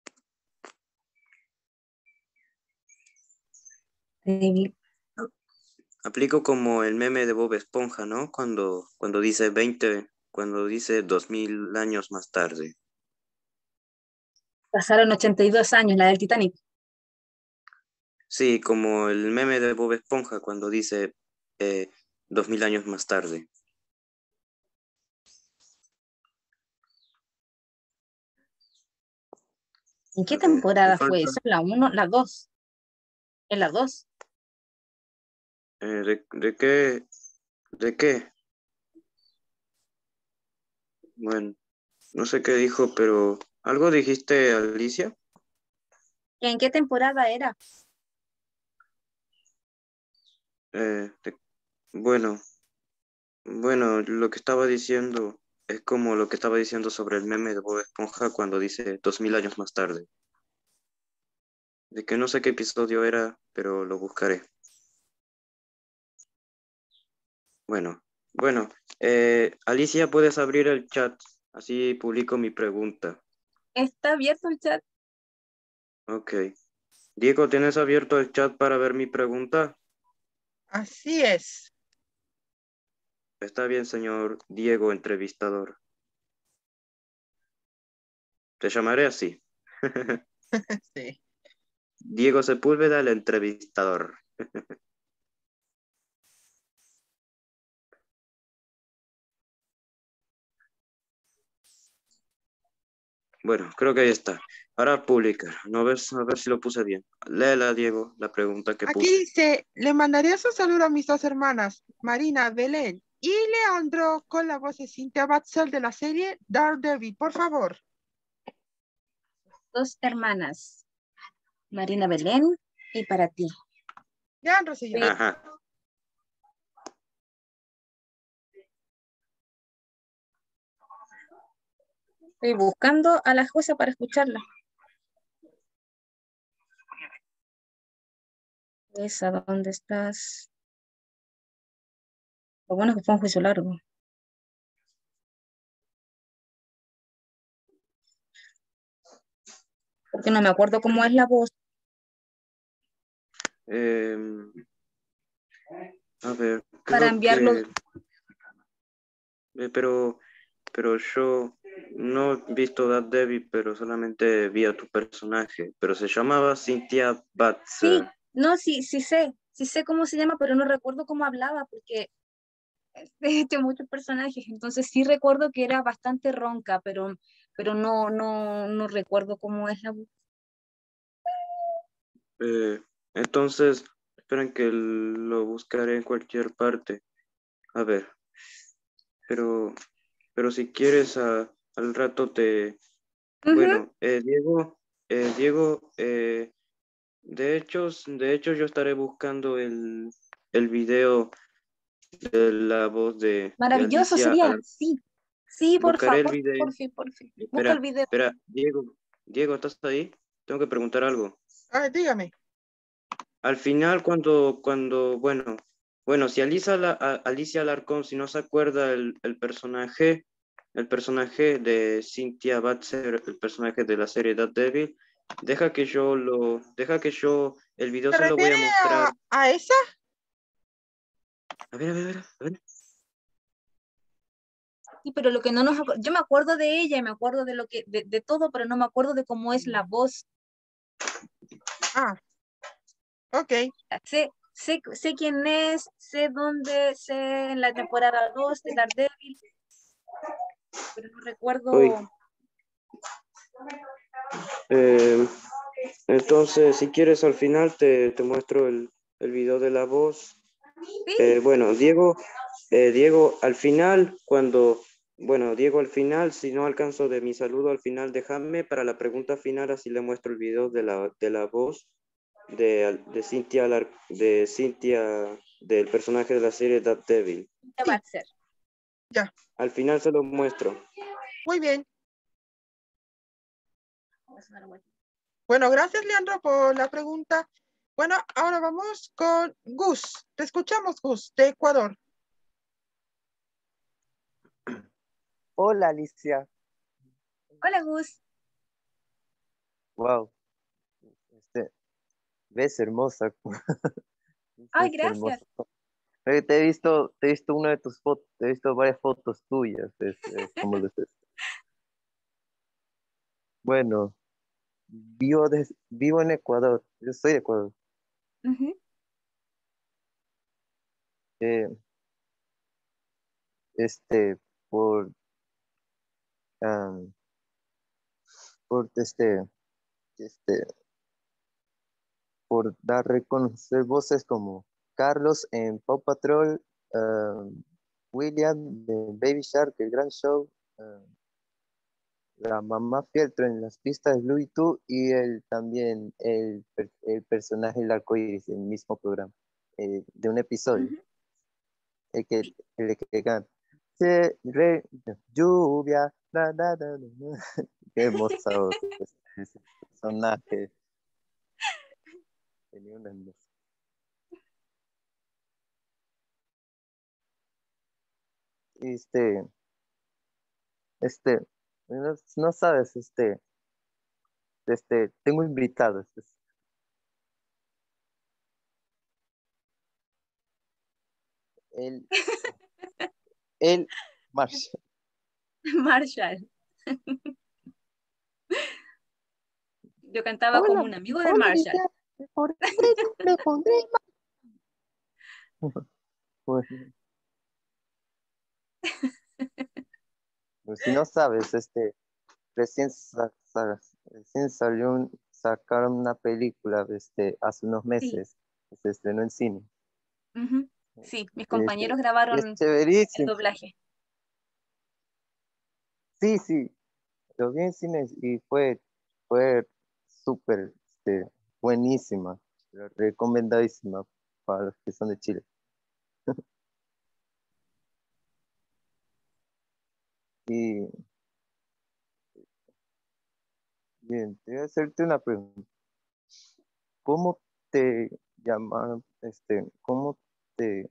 Débil. Aplico como el meme de Bob Esponja, ¿no? Cuando dice 20, cuando dice 2000 años más tarde. Pasaron 82 años, la del Titanic. Sí, como el meme de Bob Esponja cuando dice 2000 años más tarde. ¿En A qué ver, me temporada fue falta. eso? ¿La 1? ¿La 2? ¿En la 2? ¿De qué? ¿De qué? Bueno, no sé qué dijo, pero ¿algo dijiste, Alicia? ¿En qué temporada era? Eh, de- bueno, bueno, lo que estaba diciendo es como lo que estaba diciendo sobre el meme de Bob Esponja cuando dice 2000 años más tarde. De que no sé qué episodio era, pero lo buscaré. Bueno, Alicia, puedes abrir el chat, así publico mi pregunta. Está abierto el chat. Ok. Diego, ¿tienes abierto el chat para ver mi pregunta? Así es. Está bien, señor Diego, entrevistador. Te llamaré así. Sí. Diego Sepúlveda, el entrevistador. Bueno, creo que ahí está. Ahora publicar. No a ver si lo puse bien. Léela, Diego, la pregunta que Aquí puse. dice, le mandaría su saludo a mis dos hermanas, Marina, Belén y Leandro, con la voz de Cynthia Batzel de la serie Daredevil, por favor. Dos hermanas, Marina Belén y para ti. Leandro se llama. Ajá. Estoy buscando a la jueza para escucharla. Esa, ¿dónde estás? Lo bueno es que fue un juicio largo. Porque no me acuerdo cómo es la voz. Em, a ver, Para creo enviarlo. que... pero yo no he visto That Debbie, pero solamente vi a tu personaje. Pero se llamaba Cynthia Sí, Batzer. no, sí sé cómo se llama, pero no recuerdo cómo hablaba porque he hecho muchos personajes, entonces sí recuerdo que era bastante ronca, pero no recuerdo cómo es la voz. Eh, entonces, esperen que lo buscaré en cualquier parte. A ver, pero pero si quieres al rato te... Ujú. Bueno, Diego, de hecho yo estaré buscando el video de la voz de Maravilloso Alicia. sería, sí. Sí, por Buscaré el favor, video. por fin. Busca el Espera, video. espera, Diego, ¿estás ahí? Tengo que preguntar algo. Dígame. Al final, bueno, si Alicia Alarcón, si no se acuerda el personaje de Cynthia Batzer, el personaje de la serie Daredevil, el video ¿Se se lo voy refiere a mostrar. a esa? A ver. Sí, pero lo que no yo me acuerdo de ella y me acuerdo de lo que, de todo, pero no me acuerdo de cómo es la voz. Ah, ok. Sé quién es, sé dónde, sé en la temporada 2 de Daredevil, pero no Uy, recuerdo. eh, entonces, si quieres, al final te muestro el video de la voz. Sí, Bueno, Diego, al final, Diego, al final, si no alcanzo de mi saludo al final, déjame para la pregunta final, así le muestro el video de la voz de Cynthia, del personaje de la serie Daredevil. ya va a ser. Ya. Al final se lo muestro. Muy bien. Bueno, gracias, Leandro, por la pregunta. Bueno, ahora vamos con Gus. Te escuchamos, Gus, de Ecuador. Hola Alicia, Hola, Gus. wow, ves hermosa, Ay, ves gracias. hermosa. Te he visto una de tus fotos, te he visto varias fotos tuyas, como luces. Bueno, vivo en Ecuador, yo soy de Ecuador. Ujú. Eh, este, por, am, por este, por dar a reconocer voces como Carlos en Paw Patrol, William de Baby Shark, El Gran Show, la mamá Fieltro en las pistas de Bluey Two y también el personaje del arco iris del mismo programa, de un episodio, Ujú. el que canta. "Se lluvia, qué hermosa voz, ese personaje. Tenía una hermosa. Este, este, no sabes, tengo invitados. El, el Marshall. Marshall. Yo cantaba como Hola, un amigo de hola, Marshall. Alicia. Me pondré. Bueno, pues si no sabes, recién sacaron una película, hace unos Sí. meses, que se estrenó en cine. Ujú. Sí, mis Este, compañeros y es grabaron el chéverísimo. doblaje. Sí, sí, lo vi en cine y fue súper, buenísima, recomendadísima para los que son de Chile. Y bien, te voy a hacerte una pregunta. ¿Cómo te llamaron, te,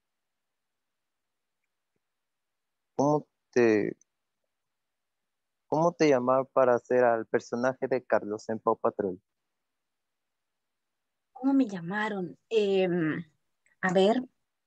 cómo te, cómo te llamaron para hacer al personaje de Carlos en Paw Patrol? ¿Cómo me llamaron? A ver,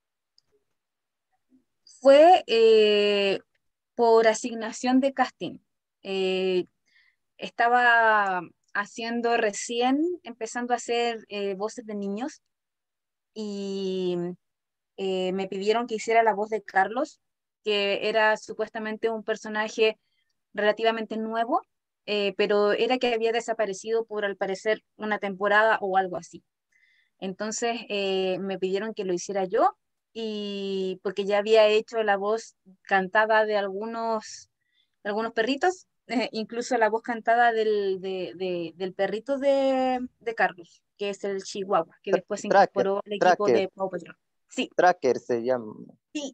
fue por asignación de casting. Eh, Estaba haciendo recién, empezando a hacer voces de niños y me pidieron que hiciera la voz de Carlos, que era supuestamente un personaje relativamente nuevo, pero era que había desaparecido por al parecer una temporada o algo así. Entonces me pidieron que lo hiciera yo y porque ya había hecho la voz cantada de algunos perritos, incluso la voz cantada del perrito de Carlos, que es el Chihuahua, que después se Tracker, incorporó al equipo Tracker, de Paw Patrol. Sí, Tracker se llama. sí.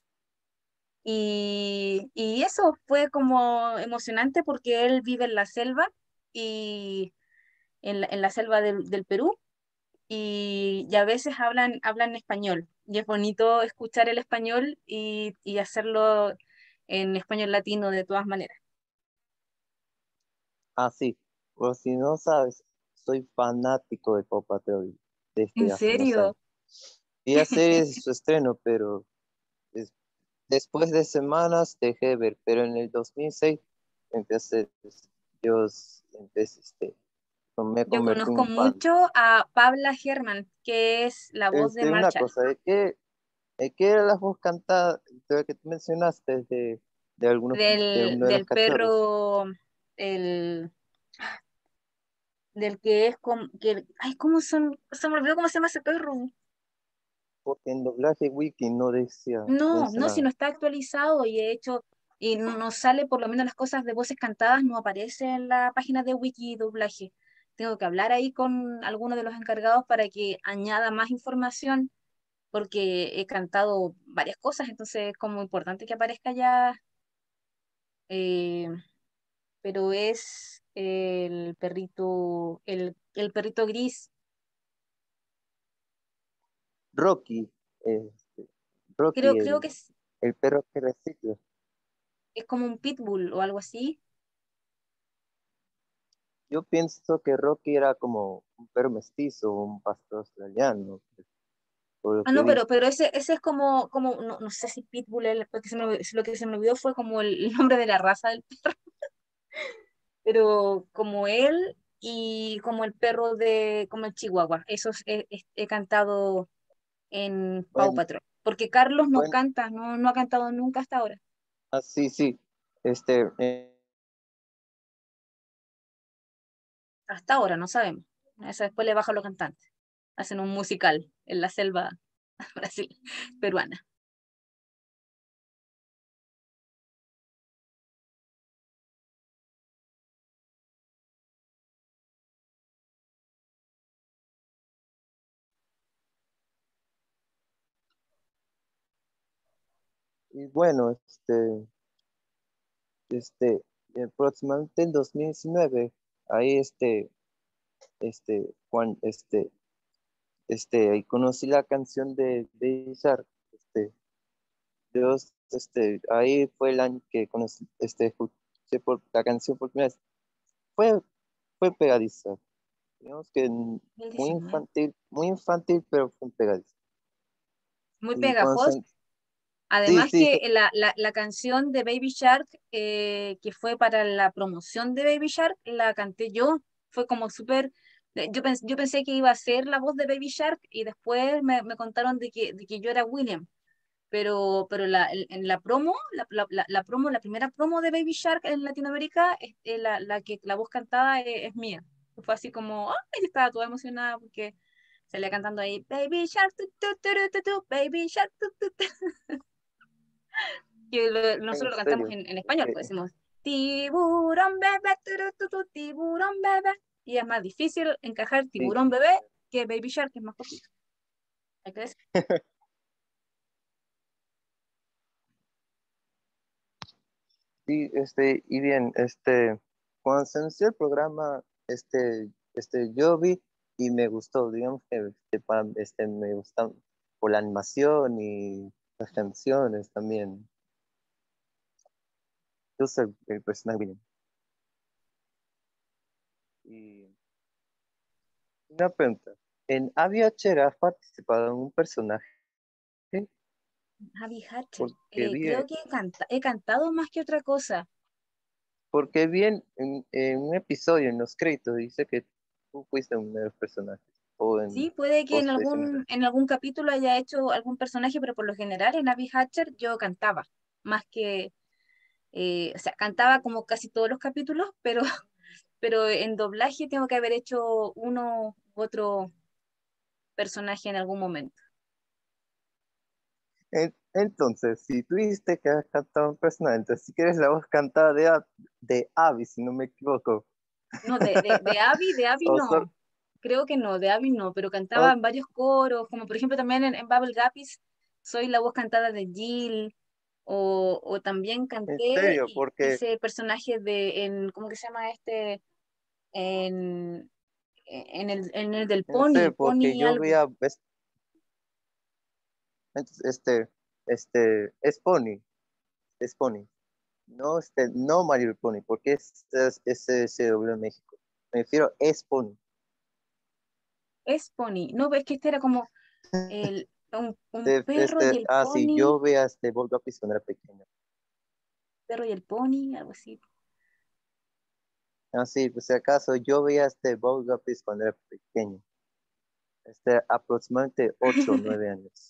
Y eso fue como emocionante porque él vive en la selva y en la selva del Perú y a veces hablan español. Y es bonito escuchar el español y hacerlo en español latino de todas maneras. Ah, sí. O si no sabes, soy fanático de Paw Patrol ¿En desde hace unos años. serio? Vi la serie desde su estreno, pero des- después de semanas dejé de ver. Pero en el 2006 empecé, yo empecé, me Yo convertí en conozco un fan. mucho a Pabla Herman, que es la voz de Una Marshall, cosa, ¿de qué era la voz cantada de la que tú mencionaste de del, uno de los del cachorros? perro, el, del que es como, ay, ¿cómo son? Se me olvidó cómo se llama ese perro. Porque en doblaje wiki no No, dice no, si nada. no está actualizado y he hecho, y no sale por lo menos las cosas de voces cantadas, no aparece en la página de Wiki Doblaje. Tengo que hablar ahí con alguno de los encargados para que añada más información, porque he cantado varias cosas, entonces es como importante que aparezca ya, eh, pero es el perrito gris, Rocky, Rocky, creo que el perro que recicla. es como un pitbull o algo así. Yo pienso que Rocky era como un perro mestizo, un pastor australiano, por lo Ah, que no, vi. pero ese es como no sé si Pitbull, porque lo que se me olvidó fue como el nombre de la raza del perro, pero como él y como el perro como el Chihuahua, esos he cantado en Paw Bueno, Patrol, porque Carlos no bueno, canta, no ha cantado nunca hasta ahora, sí, sí. Este, hasta ahora, no sabemos. Eso después le bajan los cantantes, hacen un musical en la selva Brasil, peruana. y bueno, este, aproximadamente en 2019, ahí Juan, ahí conocí la canción de Baby Shark. Yo, ahí fue el año que conocí, escuché por la canción por primera vez. Fue, fue pegadiza. Digamos que ¿2019? muy infantil, pero fue pegadiza. Muy Y cuando pegajoso. sí, Además sí, que la canción de Baby Shark, que fue para la promoción de Baby Shark, la canté yo. Fue como súper... yo pensé que iba a ser la voz de Baby Shark y después me contaron de que yo era William. Pero en la promo, la primera promo de Baby Shark en Latinoamérica, la voz cantada es mía. Fue así como, ¡ay! Estaba toda emocionada porque salía cantando ahí, Baby Shark, tu, tu, tu, tu, tu, Baby Shark, tu, tu, tu que en nosotros lo cantamos serio. en español, Eh, pues decimos tiburón bebé, turu, tu, tu, tiburón bebé. Y es más difícil encajar sí, tiburón bebé que Baby Shark, que es más cortito. Hay que decir. sí, y bien, cuando se anunció el programa, yo vi y me gustó, digamos que me gusta por la animación y las canciones también. Yo soy el personaje bien. Y una pregunta, ¿en Abby Hatcher has participado en un personaje? Abby Hatcher. Porque vi, Creo que he cantado más que otra cosa. porque vi en un episodio, en los créditos, dice que tú fuiste uno de los personajes, o Sí, en puede que en post algún capítulo haya hecho algún personaje, pero por lo general en Abby Hatcher yo cantaba, más que, o sea, cantaba como casi todos los capítulos, pero en doblaje tengo que haber hecho uno u otro personaje en algún momento. Entonces, si tuviste que haber cantado un personaje, entonces si quieres la voz cantada de Abby, si no me equivoco. No, de Abby O no. Creo que no, de Abby no, pero cantaba o- en varios coros, como por ejemplo también en Bubble Guppies soy la voz cantada de Jill, o también en canté serio, y porque hice personajes ¿cómo que se llama este? En, en el del en serio, porque Pony yo algo. veía es Pony, es Pony. No, no Mario Pony, porque es SW en México. Me refiero, es Pony. Es Pony. No, es que este era como un perro y el Sí, pony, yo veía Bold Guppies cuando era pequeño. perro y el pony, algo así. Sí, pues si acaso yo veía Bold Guppies cuando era pequeño. Aproximadamente 8 o 9 años.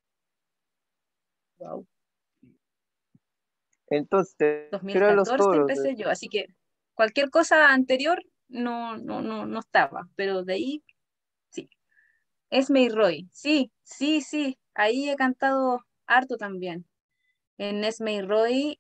Wow. Entonces, ¿qué eran los 2014 coros? empecé yo, así que cualquier cosa anterior no estaba, pero de ahí sí. Esme y Roy, sí, sí, sí, ahí he cantado harto también. En Esme y Roy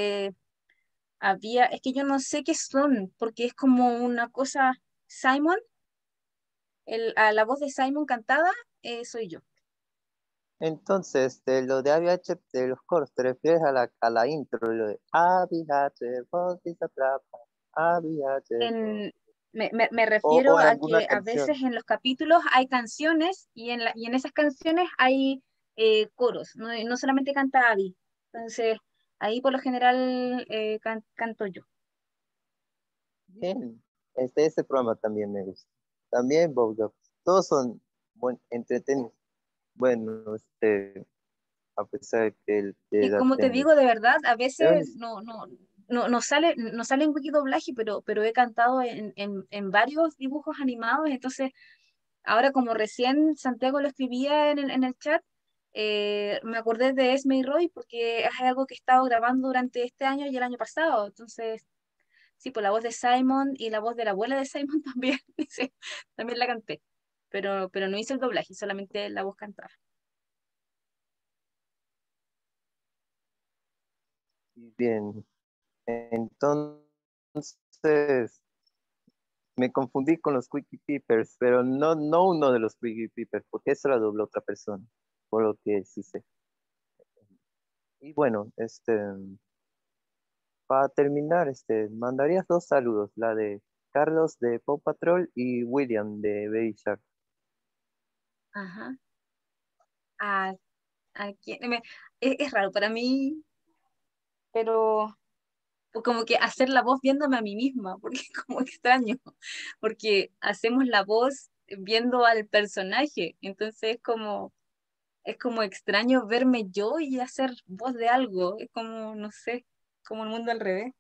es que yo no sé qué son, porque es como una cosa, Simon, a la voz de Simon cantada, soy yo. Entonces, de lo de ABH, de los coros, ¿te refieres a la intro? Lo de ABH, vos atrapa, ABH, En, me o refiero en a alguna que a canción. veces en los capítulos hay canciones y en esas canciones hay coros, no solamente canta Abby. Entonces, ahí por lo general canto yo. Bien, ese programa también me gusta. También Bob Guppies. Todos son entretenidos. Bueno, a pesar de Y edad como te tengo. digo, de verdad, a Pero veces no sale en wiki doblaje, pero he cantado en varios dibujos animados, entonces ahora como recién Santiago lo escribía en el chat, me acordé de Esme y Roy porque es algo que he estado grabando durante este año y el año pasado, entonces sí, por la voz de Simon y la voz de la abuela de Simon también, sí, también la canté, pero no hice el doblaje, solamente la voz cantada. bien, entonces me confundí con los Quickie Peppers, pero no uno de los Quickie Peppers, porque eso la dobló otra persona, por lo que sí sé. Y bueno, para terminar, mandarías dos saludos, la de Carlos de Paw Patrol y William de Baby Shark. Ajá. A, es raro para mí, pero como que hacer la voz viéndome a mí misma, porque es como extraño, porque hacemos la voz viendo al personaje, entonces es como extraño verme yo y hacer voz de algo, es como, no sé, como el mundo al revés.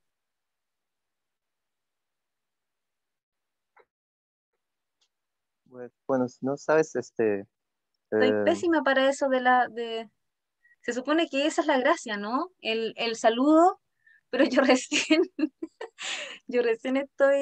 Bueno, si no sabes, Soy eh, pésima para eso se supone que esa es la gracia, ¿no? El saludo, pero yo recién, yo recién estoy,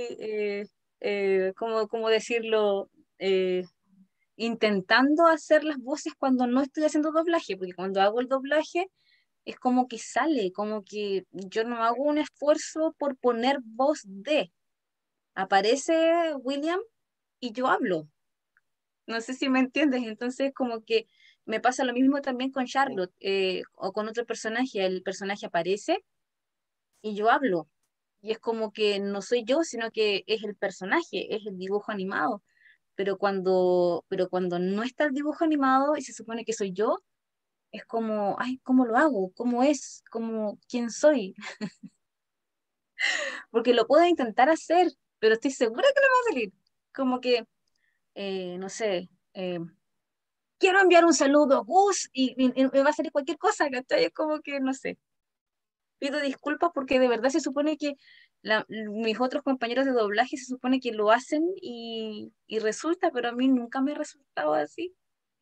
¿cómo decirlo? Eh, Intentando hacer las voces cuando no estoy haciendo doblaje, porque cuando hago el doblaje es como que sale, como que yo no hago un esfuerzo por poner voz de. Aparece William y yo hablo. No sé si me entiendes, entonces como que me pasa lo mismo también con Charlotte o con otro personaje. El personaje aparece y yo hablo. Y es como que no soy yo, sino que es el personaje, es el dibujo animado. Pero cuando no está el dibujo animado y se supone que soy yo, es como, ay, ¿cómo lo hago? ¿Cómo es? ¿Quién soy? Porque lo puedo intentar hacer, pero estoy segura que no me va a salir. Como que, no sé, quiero enviar un saludo a Gus y me va a salir cualquier cosa, ¿cachai? Es como que, no sé. Pido disculpas porque de verdad se supone que mis otros compañeros de doblaje se supone que lo hacen y resulta, pero a mí nunca me ha resultado así.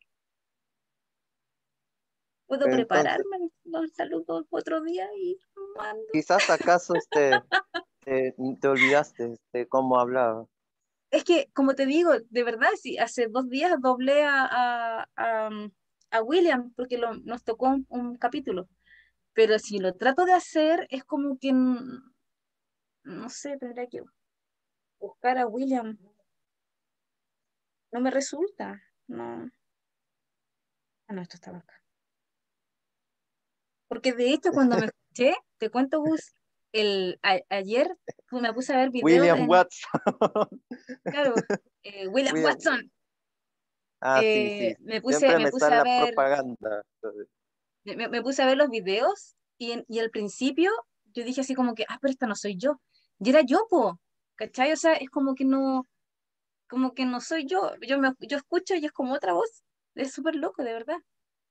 Puedo entonces, prepararme los saludos otro día y mando. quizás acaso te olvidaste de cómo hablaba. Es que, como te digo, de verdad, sí, hace 2 días doblé a William, porque nos tocó un capítulo. Pero si lo trato de hacer, es como que, no sé, tendría que buscar a William. No me resulta. No. Ah, no, esto estaba acá. Porque de hecho, cuando me escuché, te cuento, Gus, ayer me puse a ver videos William en, Watson. claro, William William. Watson. Ah, sí, sí. Me Siempre me me puse sale a la ver, propaganda. me puse a ver los videos y al principio yo dije así como que, pero esta no soy yo. Y era yo, po, ¿cachai? O sea, es como que no soy yo. Yo escucho y es como otra voz. Es súper loco, de verdad.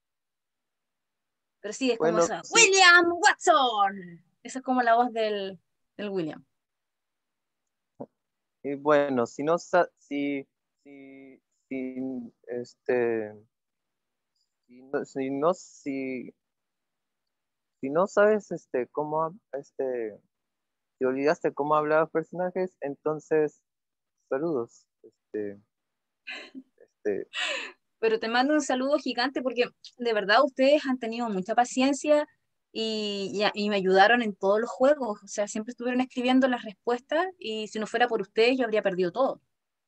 Pero sí, es como Bueno, esa, sí. William Watson. Esa es como la voz del William. Y bueno, si no, si, este, si no sabes, si olvidaste cómo hablaba personajes, entonces, saludos, este, Pero te mando un saludo gigante porque de verdad ustedes han tenido mucha paciencia y me ayudaron en todos los juegos. O sea, siempre estuvieron escribiendo las respuestas y si no fuera por ustedes yo habría perdido todo.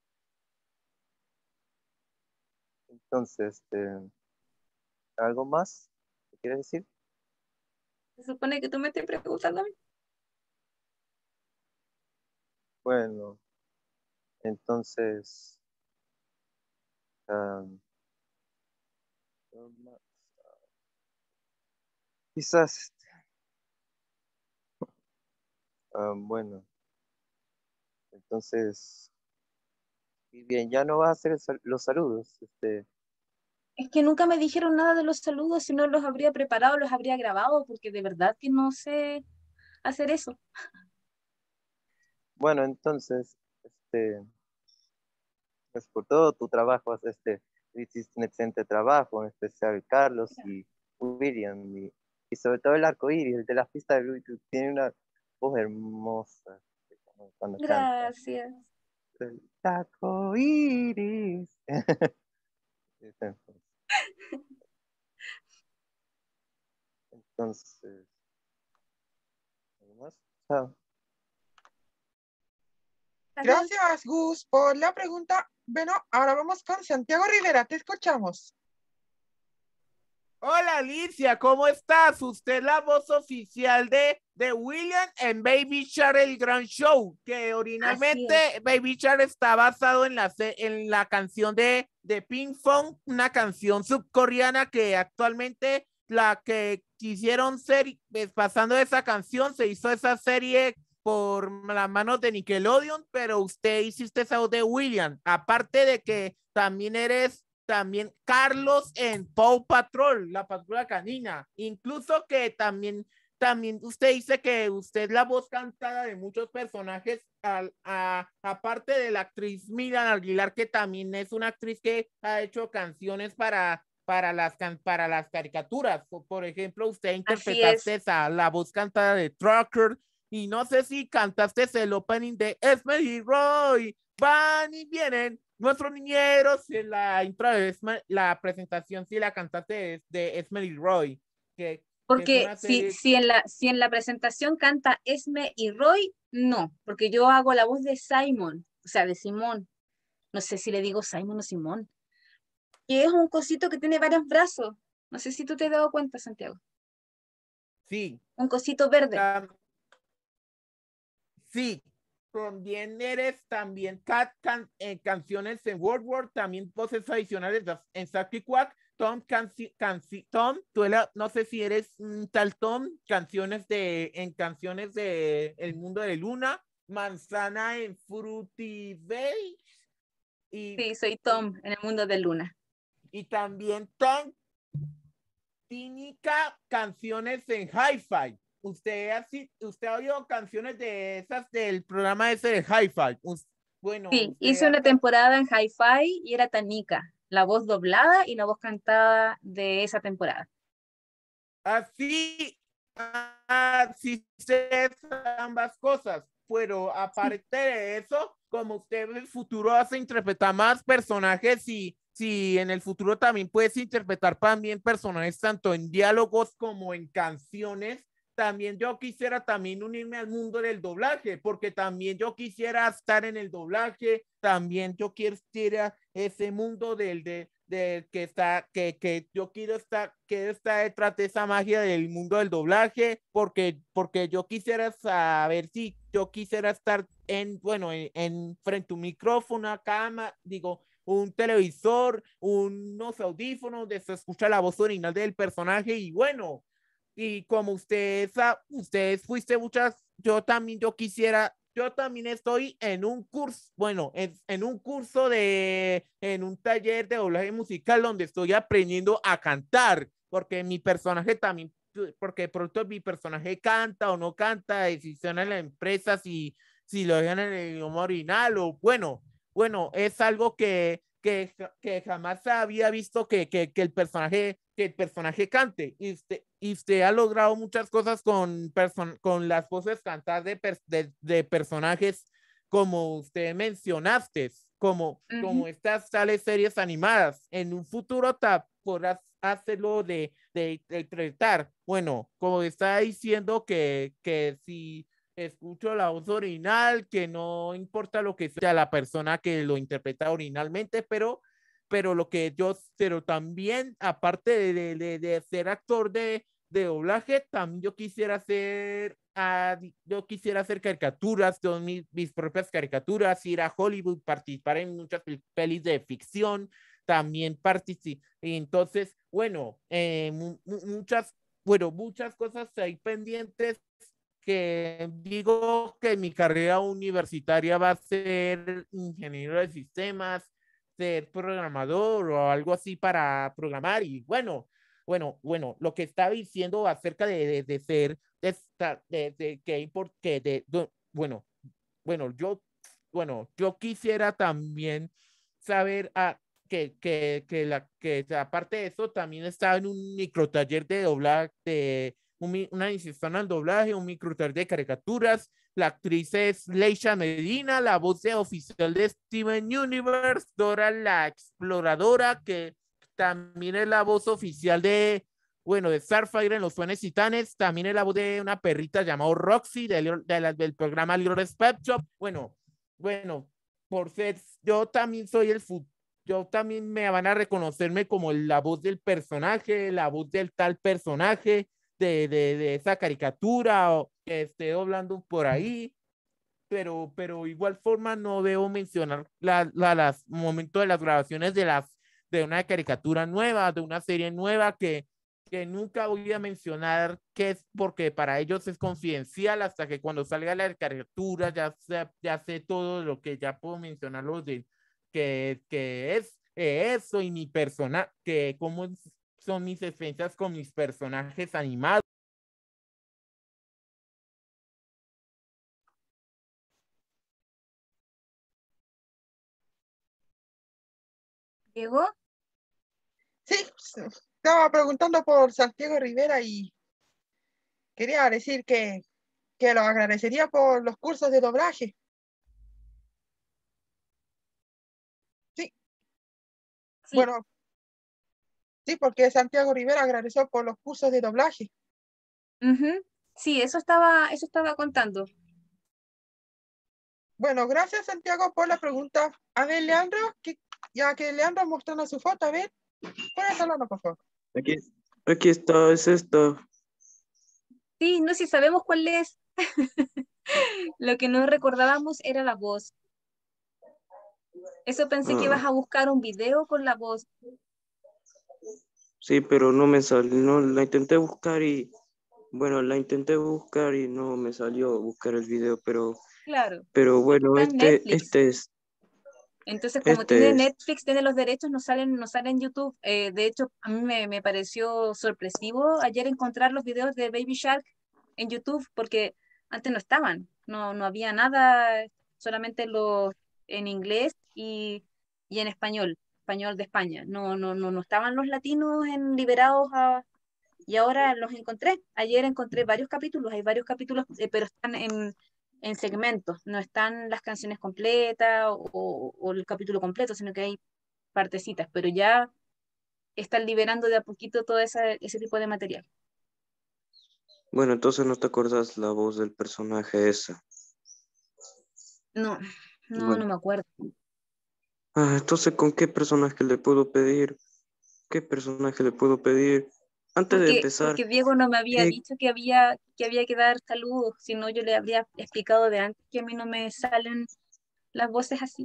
entonces, ¿algo más que quieres decir? Se supone que tú me estés preguntando a mí. Bueno, entonces, ah, quizás, bueno, entonces, y bien, ya no vas a hacer los saludos, Es que nunca me dijeron nada de los saludos, si no los habría preparado, los habría grabado, porque de verdad que no sé hacer eso. bueno, entonces, pues por todo tu trabajo, hiciste un excelente trabajo, en especial Carlos y William, y sobre todo el arco iris, el de la pista de Bluetooth, tiene una voz hermosa cuando canta. Gracias. El arco iris. Entonces, ¿algo más? Chao. Salud. Gracias, Gus, por la pregunta. Bueno, ahora vamos con Santiago Rivera, te escuchamos. Hola Alicia, ¿cómo estás? Usted es la voz oficial de William en Baby Shark, el gran show, que Así originalmente es. Baby Shark está basado en en la canción de Pink Fong, una canción subcoreana que actualmente la que quisieron ser, pasando de esa canción, se hizo esa serie por las manos de Nickelodeon, pero usted hiciste esa voz de William, aparte de que también eres también Carlos en Paw Patrol, la patrulla canina, incluso que también usted dice que usted es la voz cantada de muchos personajes, aparte de la actriz Miriam Aguilar, que también es una actriz que ha hecho canciones para las caricaturas. Por ejemplo, usted Así es. interpretaste la voz cantada de Trucker, y no sé si cantaste el opening de Esme y Roy, van y vienen nuestros niñeros, en la intro de la presentación, sí la cantaste de Esme y Roy, que es Porque una serie. si en la presentación canta Esme y Roy, no, porque yo hago la voz de Simon, o sea, de Simón. No sé si le digo Simon o Simón. Que es un cosito que tiene varios brazos. No sé si tú te has dado cuenta, Santiago. Sí, Un cosito verde. sí, también eres también canciones en World War, también voces adicionales en Sappy Quack. Tom, Tom, no sé si eres un tal Tom, en canciones de El Mundo de Luna, Manzana en Fruity Bay, y, Sí, soy y, Tom en el mundo de Luna. y también Tom Tínica canciones en Hi-Fi. Usted ha oído canciones de esas del programa ese de Hi-Fi. Bueno, Sí, hice una temporada en Hi-Fi y era Tanika, la voz doblada y la voz cantada de esa temporada. así, sí sé ambas cosas, pero Sí. aparte de eso, como usted en el futuro hace interpretar más personajes si en el futuro también puedes interpretar también personajes tanto en diálogos como en canciones, también yo quisiera también unirme al mundo del doblaje, porque también yo quisiera estar en el doblaje, también yo quisiera ese mundo del que está, que yo quiero estar detrás de esa magia del mundo del doblaje, porque yo quisiera saber si yo quisiera estar bueno, frente a un micrófono, una cama, digo, un televisor, unos audífonos donde se escucha la voz original del personaje y bueno, y como ustedes fuiste muchas, yo también estoy en un curso, bueno, en un curso en un taller de doblaje musical donde estoy aprendiendo a cantar, porque mi personaje también, porque de pronto mi personaje canta o no canta, decisión en la empresa, si lo dejan en el idioma original o bueno, es algo que jamás había visto que el personaje cante. Y usted ha logrado muchas cosas con las voces cantadas de personajes como usted mencionaste, como estas tales series animadas. En un futuro podrás hacerlo de interpretar. Bueno, como está diciendo que si escucho la voz original, que no importa lo que sea la persona que lo interpreta originalmente, pero lo que yo, pero también, aparte de ser actor de doblaje, también yo quisiera hacer caricaturas, son mis propias caricaturas, ir a Hollywood, participar en muchas pelis de ficción, también participar, entonces, bueno, muchas cosas ahí pendientes que digo que mi carrera universitaria va a ser ingeniero de sistemas, ser programador o algo así para programar y bueno, lo que estaba diciendo acerca de ser, de que, porque bueno, bueno, yo quisiera también saber que aparte de eso también estaba en un microtaller de doblaje, una iniciación al doblaje, un microtaller de caricaturas. La actriz es Leisha Medina, la voz de oficial de Steven Universe, Dora la exploradora, que también es la voz oficial de Starfire en Los Sueños Titanes, también es la voz de una perrita llamada Roxy del programa Little Pet Shop. Bueno, por ser, yo también me van a reconocerme como la voz del personaje, la voz del tal personaje de esa caricatura o que esté doblando por ahí, pero igual forma no debo mencionar las momentos de las grabaciones de una caricatura nueva, de una serie nueva que nunca voy a mencionar que es porque para ellos es confidencial hasta que cuando salga la caricatura ya sé todo lo que ya puedo mencionar que es eso y mi persona, que cómo son mis experiencias con mis personajes animados. Diego, Sí, estaba preguntando por Santiago Rivera y quería decir que lo agradecería por los cursos de doblaje. Sí, sí, bueno, sí, porque Santiago Rivera agradeció por los cursos de doblaje. sí, eso estaba contando. Bueno, gracias Santiago por la pregunta. A ver, Leandro, ya que Leandro mostrando su foto, a ver, puedes hablarnos, por favor. Aquí, aquí está, es esta. Sí, no sé si sabemos cuál es. Lo que no recordábamos era la voz. Eso pensé que ibas Ah, a buscar un video con la voz. sí, pero no me salió, no, la intenté buscar y, bueno, la intenté buscar y no me salió buscar el video, Claro, pero bueno, está en Netflix. Entonces, como tiene este es, Netflix, tiene los derechos, no sale en YouTube. De hecho, a mí me pareció sorpresivo ayer encontrar los videos de Baby Shark en YouTube, porque antes no estaban, no había nada, solamente los en inglés y en español de España. No estaban los latinos liberados y ahora los encontré. Ayer encontré varios capítulos, hay varios capítulos, pero están en segmentos, no están las canciones completas o el capítulo completo, sino que hay partecitas, pero ya están liberando de a poquito todo ese tipo de material. Bueno, entonces no te acuerdas la voz del personaje esa. No, Bueno, no me acuerdo. entonces, ¿con qué personaje le puedo pedir? ¿Qué personaje le puedo pedir? Antes de empezar, Porque Diego no me había ¿qué? dicho que había que dar saludos, si no yo le habría explicado de antes que a mí no me salen las voces así.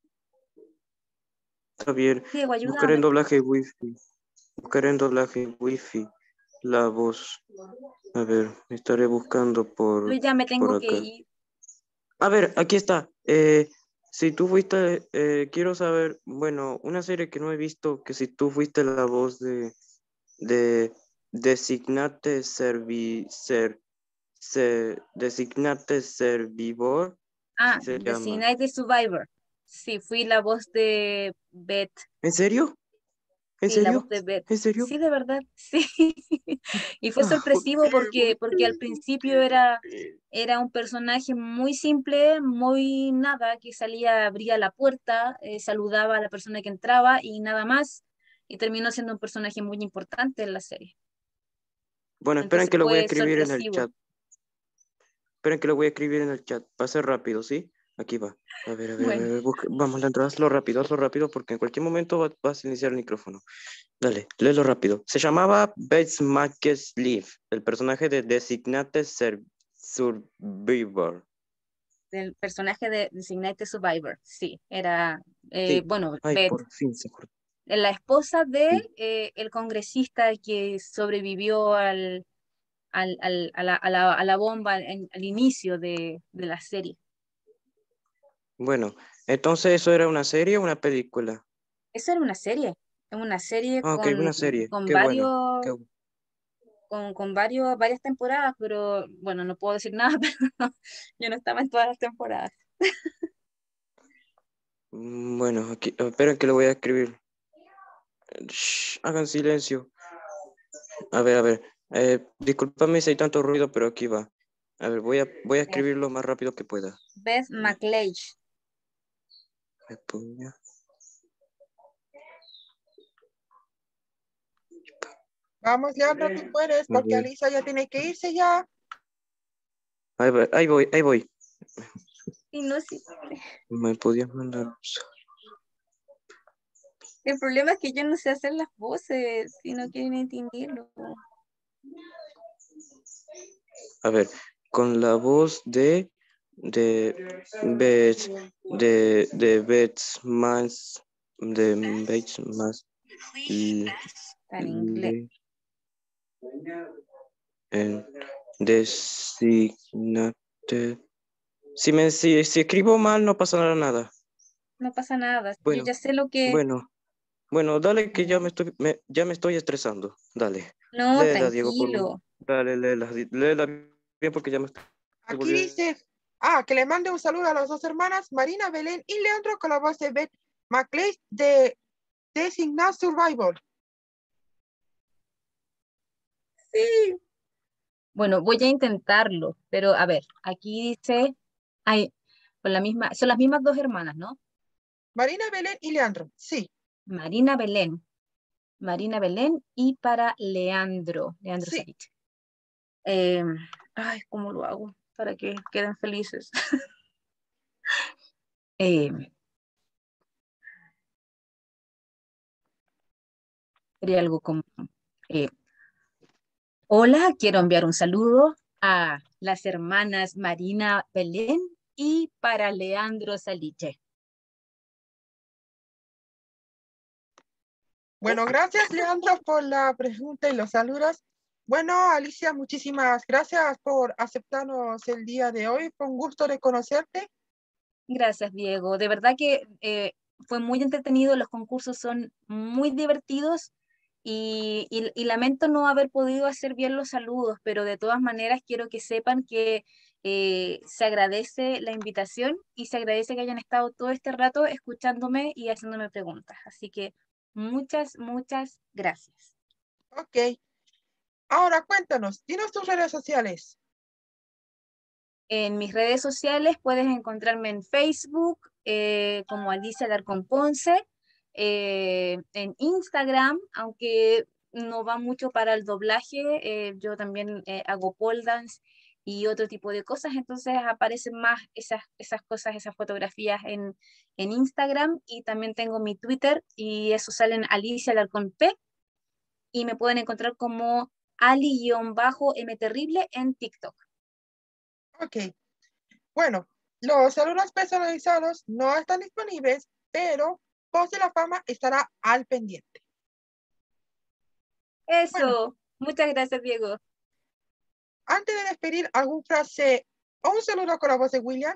Está bien. Diego, Buscaré en ayúdame. doblaje wifi. Buscaré en doblaje wifi la voz. A ver, estaré buscando Yo ya me por tengo que acá. ir. A ver, aquí está. Si tú fuiste, quiero saber, bueno, una serie que no he visto, que si tú fuiste la voz de Designate Designate Servivor, se llama. Designated Survivor. Sí, fui la voz de Beth. ¿En serio? ¿En Sí, la voz serio? de Beth. ¿En serio? Sí, de verdad, sí. Y fue Ah, ¿por sorpresivo qué? ¿Por porque al principio era un personaje muy simple, muy nada, que salía, abría la puerta, saludaba a la persona que entraba y nada más. Y terminó siendo un personaje muy importante en la serie. Bueno, esperen Entonces que lo voy a fue escribir en el sorpresivo. chat. Esperen que lo voy a escribir en el chat. Va a ser rápido, ¿sí? Aquí va. A Bueno, ver, vamos, Leandro, hazlo rápido, porque en cualquier momento vas a iniciar el micrófono. Dale, léelo rápido. Se llamaba Bates Sleeve, el personaje de Designate Survivor. el personaje de Designated Survivor, sí, era, Sí. bueno, Ay, Beth, por fin se acordó. la esposa de Sí. el congresista que sobrevivió a la bomba al inicio de la serie. Bueno, entonces eso era una serie o una película. Eso era una serie Ah, ok, una serie. con Qué bueno. varios, varias temporadas, pero bueno, no puedo decir nada, pero yo no estaba en todas las temporadas. Bueno, aquí, esperen que lo voy a escribir. Shh, hagan silencio. A ver. Discúlpame si hay tanto ruido, pero aquí va. A ver, voy a Beth, escribir lo más rápido que pueda. Beth McLeish. Vamos, Leandro, tú puedes, A porque ver. Alisa ya tiene que irse ya. Ahí voy. Y no, sí. Me podías mandar. El problema es que yo no sé hacer las voces, si no quieren entenderlo. A ver, con la voz de Beth, de Beth más, de Beth más, Está en inglés. en designate. Si escribo mal, no pasará nada. No pasa nada. Yo Bueno, ya sé lo que. bueno, dale que ya me estoy estresando. Dale, No, léela, Diego, por favor. tranquilo. Dale, léela bien porque ya me estoy Aquí volviendo. dice, que le mande un saludo a las dos hermanas, Marina Belén y Leandro, con la voz de Beth McLeish de Designated Survivor. Sí. Bueno, voy a intentarlo, pero a ver, aquí dice, hay, son las mismas dos hermanas, ¿no? Marina Belén y Leandro, sí. Marina Belén. Marina Belén y para Leandro Sí. Salich. Ay, ¿cómo lo hago? Para que queden felices. Sería algo como, eh, hola, quiero enviar un saludo a las hermanas Marina Belén y para Leandro Saliche. Bueno, gracias, Leandro, por la pregunta y los saludos. Bueno, Alicia, muchísimas gracias por aceptarnos el día de hoy. Fue un gusto de conocerte. Gracias, Diego. De verdad que fue muy entretenido, los concursos son muy divertidos y lamento no haber podido hacer bien los saludos, pero de todas maneras quiero que sepan que se agradece la invitación y se agradece que hayan estado todo este rato escuchándome y haciéndome preguntas. Así que muchas gracias. Ok. Ahora cuéntanos, dinos tus redes sociales. En mis redes sociales puedes encontrarme en Facebook como Alicia Alarcón Ponce, en Instagram, aunque no va mucho para el doblaje, yo también hago pole dance y otro tipo de cosas, entonces aparecen más esas cosas, esas fotografías en Instagram, y también tengo mi Twitter y eso sale en Alicia Alarcón P, y me pueden encontrar como Ali-M Terrible en TikTok. Ok. Bueno, los saludos personalizados no están disponibles, pero Voz de la Fama estará al pendiente. Eso, Bueno. Muchas gracias, Diego. Antes de despedir, ¿alguna frase o un saludo con la voz de William?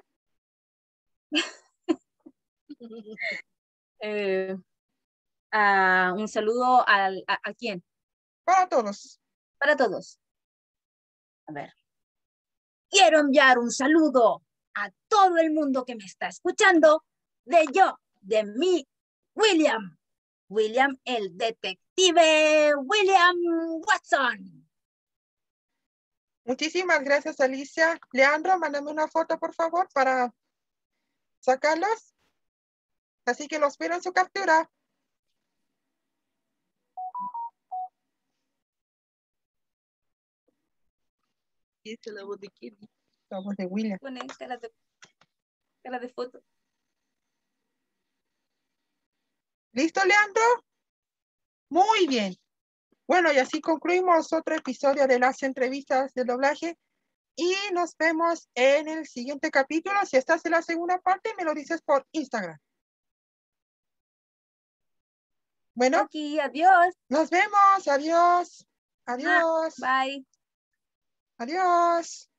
Un saludo ¿a quién? Para todos. Para todos. A ver. Quiero enviar un saludo a todo el mundo que me está escuchando de mí, William. William, el detective William Watson. Muchísimas gracias, Alicia. Leandro, mándame una foto, por favor, para sacarlos. Así que lo espero en su captura. Esa es la voz de quién. La voz de William. Pone cara de foto. ¿Listo, Leandro? Muy bien. Bueno, y así concluimos otro episodio de las entrevistas de doblaje y nos vemos en el siguiente capítulo. Si estás en la segunda parte, me lo dices por Instagram. Bueno. Ok, adiós. Nos vemos. Adiós. Adiós. Bye. Adiós.